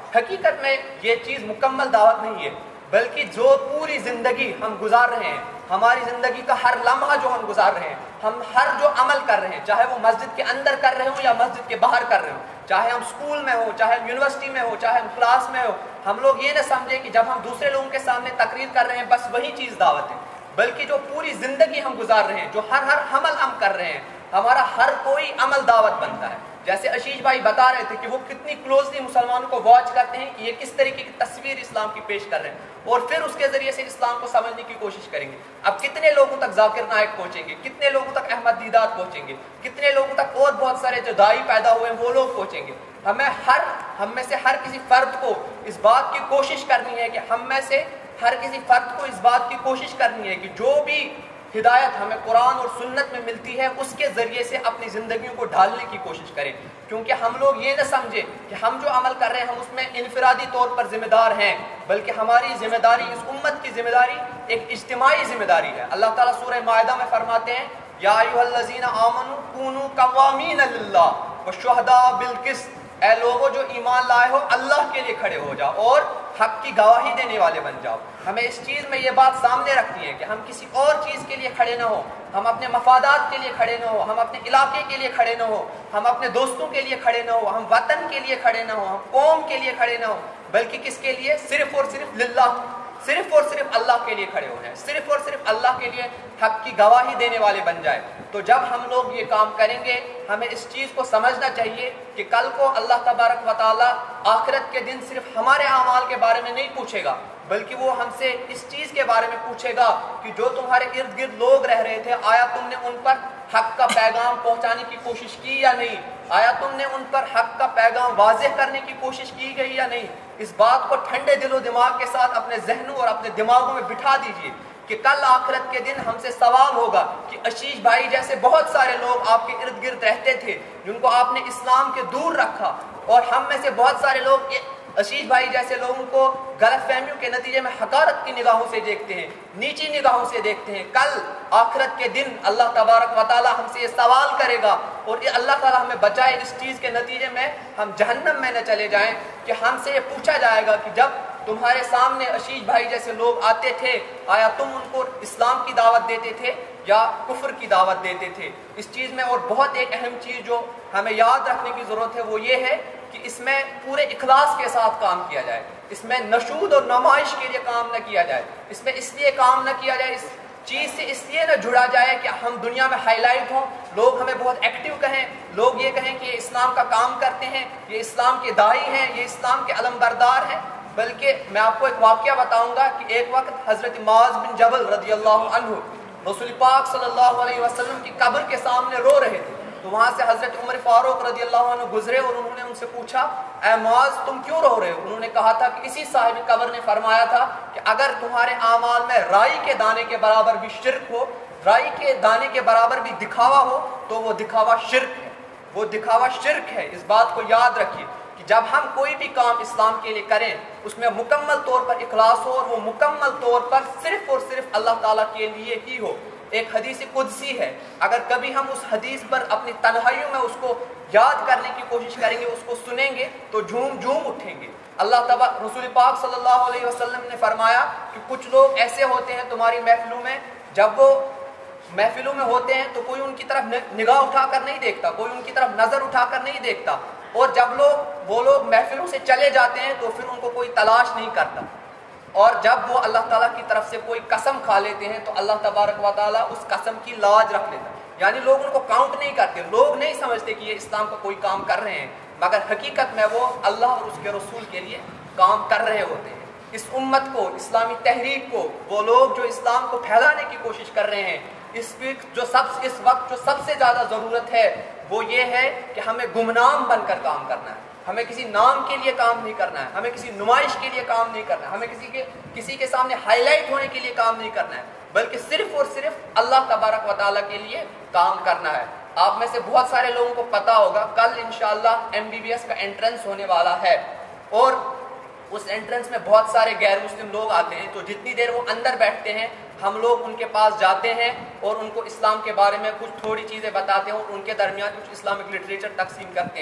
حقیقت میں یہ چیز مکمل دعوت نہیں ہے، بلکہ جو پوری زندگی ہم گزار رہے ہیں، ہماری زندگی کا ہر لمحہ جو ہم گزار رہے ہیں، ہم ہر جو عمل کر رہے ہیں، چاہے وہ مسجد کے اندر کر رہے ہوں یا مسجد کے باہر کر رہے ہوں، چاہے ہم اسکول میں ہو، چاہے ہم یونیورسٹی میں ہو، چاہے ہم کلاس میں ہو، ہم لوگ یہ نہ سمجھیں کہ جب ہم دوسرے لوگوں کے سامنے تقریر کر رہے ہیں بس وہی چیز دعوت ہے، بلکہ جو پوری زندگی ہم گزار رہے ہیں، جو ہر ہر عمل ہم کر رہے ہیں، ہمارا ہر کوئی عمل دعوت بنتا ہے۔ جیسے عشیش بھائی بتا رہے تھے کہ وہ کتنی کلوزلی مسلمانوں کو واچ کرتے ہیں کہ یہ کس طریقے کی تصویر اسلام کی پیش کر رہے ہیں، اور پھر اس کے ذریعے سے اسلام کو سمجھنے کی کوشش کریں گے۔ اب کتنے لوگوں تک ذاکر نائک پہنچیں گے، کتنے لوگوں تک احمد دیدات پہنچیں گے، کتنے لوگوں تک اور بہت سارے جو دائی پیدا ہوئے ہیں وہ لوگ پہنچیں گے۔ ہمیں ہر ہم میں سے ہر کسی فرد کو اس بات کی کوشش کرنی ہے کہ ہم میں سے ہر کسی فرد کو اس بات کی کوشش کرنی ہے کہ جو بھی ہدایت ہمیں قرآن اور سنت میں ملتی ہے اس کے ذریعے سے اپنی زندگیوں کو ڈھالنے کی کوشش کریں، کیونکہ ہم لوگ یہ نہ سمجھیں کہ ہم جو عمل کر رہے ہیں ہم اس میں انفرادی طور پر ذمہ دار ہیں، بلکہ ہماری ذمہ داری، اس امت کی ذمہ داری ایک اجتماعی ذمہ داری ہے۔ اللہ تعالیٰ سورہ مائدہ میں فرماتے ہیں یا ایھا الذین آمنوا کونوا قوامین للہ والشہداء بالقسط، اے لوگوں جو ایمان لائے ہو اللہ کے لیے کھڑے ہو جاؤ اور حق کی گواہی دینے والے بن جاؤ۔ ہمیں اس چیز میں یہ بات سامنے رکھنی ہے کہ ہم کسی اور چیز کے لیے کھڑے نہ ہوں، ہم اپنے مفادات کے لیے کھڑے نہ ہوں، ہم اپنے علاقے کے لیے کھڑے نہ ہوں، ہم اپنے دوستوں کے لیے کھڑے نہ ہوں، ہم وطن کے لیے کھڑے نہ ہوں، ہم قوم کے لیے کھڑے نہ ہوں، بلکہ کس کے لیے؟ صرف اور صرف للہ، صرف اور صرف اللہ کے لیے کھڑے ہو جائیں، صرف اور صرف اللہ کے لیے حق کی گواہی دینے والے بن جائیں۔ تو جب ہم لوگ یہ کام کریں گے ہمیں اس چیز کو سمجھنا چاہیے کہ کل کو اللہ تبارک و تعالیٰ آخرت کے دن صرف ہمارے اعمال کے بارے میں نہیں پوچھے گا، بلکہ وہ ہم سے اس چیز کے بارے میں پوچھے گا کہ جو تمہارے ارد گرد لوگ رہ رہے تھے آیا تم نے ان پر حق کا پیغام پہنچانے کی کوشش کی یا نہیں، آیا تم نے ان پر حق کا پیغام واضح کرنے کی کوشش کی گئی یا نہیں۔ اس بات کو ٹھنڈے دل و دماغ کے ساتھ اپنے ذہنوں اور اپنے دماغوں میں بٹھا دیجئے کہ کل آخرت کے دن ہم سے سوال ہوگا کہ عشیش بھائی جیسے بہت سارے لوگ آپ کے ارد گرد رہتے تھے جن کو آپ نے اسلام کے دور رکھا، اور ہم میں سے بہت سارے لوگ عشیش بھائی جیسے لوگوں کو غلط فہمیوں کے نتیجے میں حقارت کی نگاہوں سے دیکھتے ہیں، نیچی نگاہوں سے دیکھتے ہیں۔ کل آخرت کے دن اللہ تبارک و تعالیٰ ہم سے یہ سوال کرے گا، اور یہ اللہ تعالیٰ ہمیں بچائے اس چیز کے نتیجے میں ہم جہنم میں نہ چلے جائیں کہ ہم سے یہ پوچھا جائے گا کہ جب تمہارے سامنے عشیش بھائی جیسے لوگ آتے تھے آیا تم ان کو اسلام کی دعوت دیتے تھے یا کفر کی دعوت دیتے تھے۔ اس چیز میں اور بہت ایک اہم چیز جو ہمیں یاد رکھنے کی ضرورت ہے وہ یہ ہے کہ اس میں پورے اخلاص کے ساتھ کام کیا جائے، اس میں نشود اور نمائش کے لیے کام نہ کیا جائے، اس میں اس لیے کام نہ کیا جائے، اس چیز سے اس لیے نہ جڑا جائے کہ ہم دنیا میں ہائی لائٹ ہوں، لوگ ہمیں بہت ایکٹیو کہیں، لوگ یہ کہیں کہ یہ اسلام کا کام کرتے ہیں، یہ اسلام کے داعی ہیں، یہ اسلام کے علم بردار ہیں۔ بلکہ میں آپ کو ایک واقعہ بتاؤں گا کہ ایک وقت حضرت معاذ بن جبل رضی اللہ عنہ رسول پاک صلی اللہ علیہ وسلم کی قبر کے سامنے رو رہے تھے، تو وہاں سے حضرت عمر فاروق رضی اللہ عنہ گزرے اور انہوں نے ان سے پوچھا اے معاذ تم کیوں رو رہے ہو؟ انہوں نے کہا تھا کہ اسی صاحب قبر نے فرمایا تھا کہ اگر تمہارے اعمال میں رائی کے دانے کے برابر بھی شرک ہو، رائی کے دانے کے برابر بھی دکھاوا ہو تو وہ دکھاوا شرک ہے، وہ دکھاوا شرک ہے۔ اس بات کو یاد رکھیے کہ جب ہم کوئی بھی کام اسلام کے لیے کریں اس میں مکمل طور پر اخلاص ہو، اور وہ مکمل طور پر صرف اور صرف اللہ تعالیٰ کے لیے ہی ہو۔ ایک حدیث قدسی ہے، اگر کبھی ہم اس حدیث پر اپنی تنہائیوں میں اس کو یاد کرنے کی کوشش کریں گے، اس کو سنیں گے تو جھوم جھوم اٹھیں گے۔ اللہ تعالیٰ رسول پاک صلی اللہ علیہ وسلم نے فرمایا کہ کچھ لوگ ایسے ہوتے ہیں تمہاری محفلوں میں، جب وہ محفلوں میں ہوتے ہیں تو کوئی ان کی طرف نگاہ اٹھا کر نہیں دیکھتا، کوئی ان کی طرف نظر اٹھا کر نہیں دیکھتا، اور جب لوگ وہ لوگ محفلوں سے چلے جاتے ہیں تو پھر ان کو کوئی تلاش نہیں کرتا، اور جب وہ اللہ تعالیٰ کی طرف سے کوئی قسم کھا لیتے ہیں تو اللہ تبارک و تعالیٰ اس قسم کی لاج رکھ لیتا ہے، یعنی لوگ ان کو کاؤنٹ نہیں کرتے، لوگ نہیں سمجھتے کہ یہ اسلام کا کوئی کام کر رہے ہیں، مگر حقیقت میں وہ اللہ اور اس کے رسول کے لیے کام کر رہے ہوتے ہیں۔ اس امت کو، اسلامی تحریک کو، وہ لوگ جو اسلام کو پھیلانے کی کوشش کر رہے ہیں، اس وقت جو سب اس وقت جو سب سے زیادہ ضرورت ہے وہ یہ ہے کہ ہمیں گمنام بن کر کام کرنا ہے، ہمیں کسی نام کے لیے کام نہیں کرنا ہے، ہمیں کسی نمائش کے لیے کام نہیں کرنا ہے، ہمیں کسی کے کسی کے سامنے ہائی لائٹ ہونے کے لیے کام نہیں کرنا ہے، بلکہ صرف اور صرف اللہ تبارک و تعالیٰ کے لیے کام کرنا ہے۔ آپ میں سے بہت سارے لوگوں کو پتا ہوگا کل انشاءاللہ ایم بی بی ایس کا انٹرنس ہونے والا ہے، اور اس انٹرنس میں بہت سارے غیر مسلم لوگ آتے ہیں، تو جتنی دیر وہ اندر بیٹھتے ہیں ہم لوگ ان کے پاس جاتے ہیں اور ان کو اسلام کے بارے میں کچھ تھوڑی چیزیں بتاتے ہیں اور ان کے درمیان کچھ اسلامک لٹریچر تقسیم کرتے ہیں۔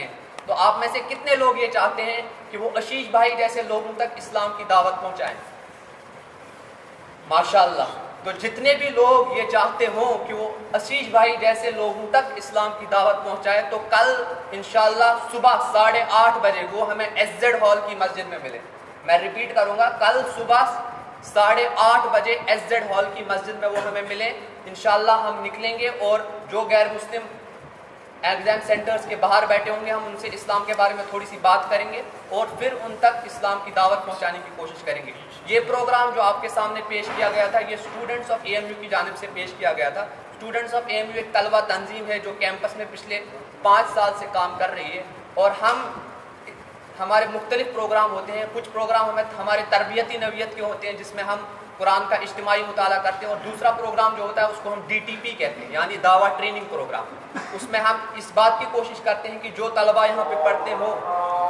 تو آپ میں سے کتنے لوگ یہ چاہتے ہیں کہ وہ عشیش بھائی جیسے لوگوں تک اسلام کی دعوت پہنچائیں؟ ماشاءاللہ. تو جتنے بھی لوگ یہ چاہتے ہوں کہ وہ عشیش بھائی جیسے لوگوں تک اسلام کی دعوت پہنچائے تو کل انشاءاللہ صبح ساڑھے آٹھ بجے وہ ہمیں ایس زیڈ ہال کی مسجد میں ملے. میں ریپیٹ کروں گا, کل صبح ساڑھے آٹھ بجے ایس زیڈ ہال کی مسجد میں وہ ہمیں ملیں. انشاءاللہ ہم نکلیں گے اور جو غیر مسلم ایگزام سینٹرز کے باہر بیٹھے ہوں گے ہم ان سے اسلام کے بارے میں تھوڑی سی بات کریں گے اور پھر ان تک اسلام کی دعوت پہنچانے کی کوشش کریں گے. یہ پروگرام جو آپ کے سامنے پیش کیا گیا تھا یہ اسٹوڈنٹس آف اے ایم یو کی جانب سے پیش کیا گیا تھا. اسٹوڈنٹس آف اے ایم یو ایک طلبہ تنظیم ہے جو کیمپس میں پچھلے پانچ سال سے کام کر رہی ہے اور ہم ہمارے مختلف پروگرام ہوتے ہیں. کچھ پروگرام ہمیں ہمارے تربیتی نوعیت کے ہوتے ہیں جس میں ہم قرآن کا اجتماعی مطالعہ کرتے ہیں اور دوسرا پروگرام جو ہوتا ہے اس کو ہم ڈی ٹی پی کہتے ہیں یعنی دعویٰ ٹریننگ پروگرام. اس میں ہم اس بات کی کوشش کرتے ہیں کہ جو طلبہ یہاں پہ پڑھتے ہوں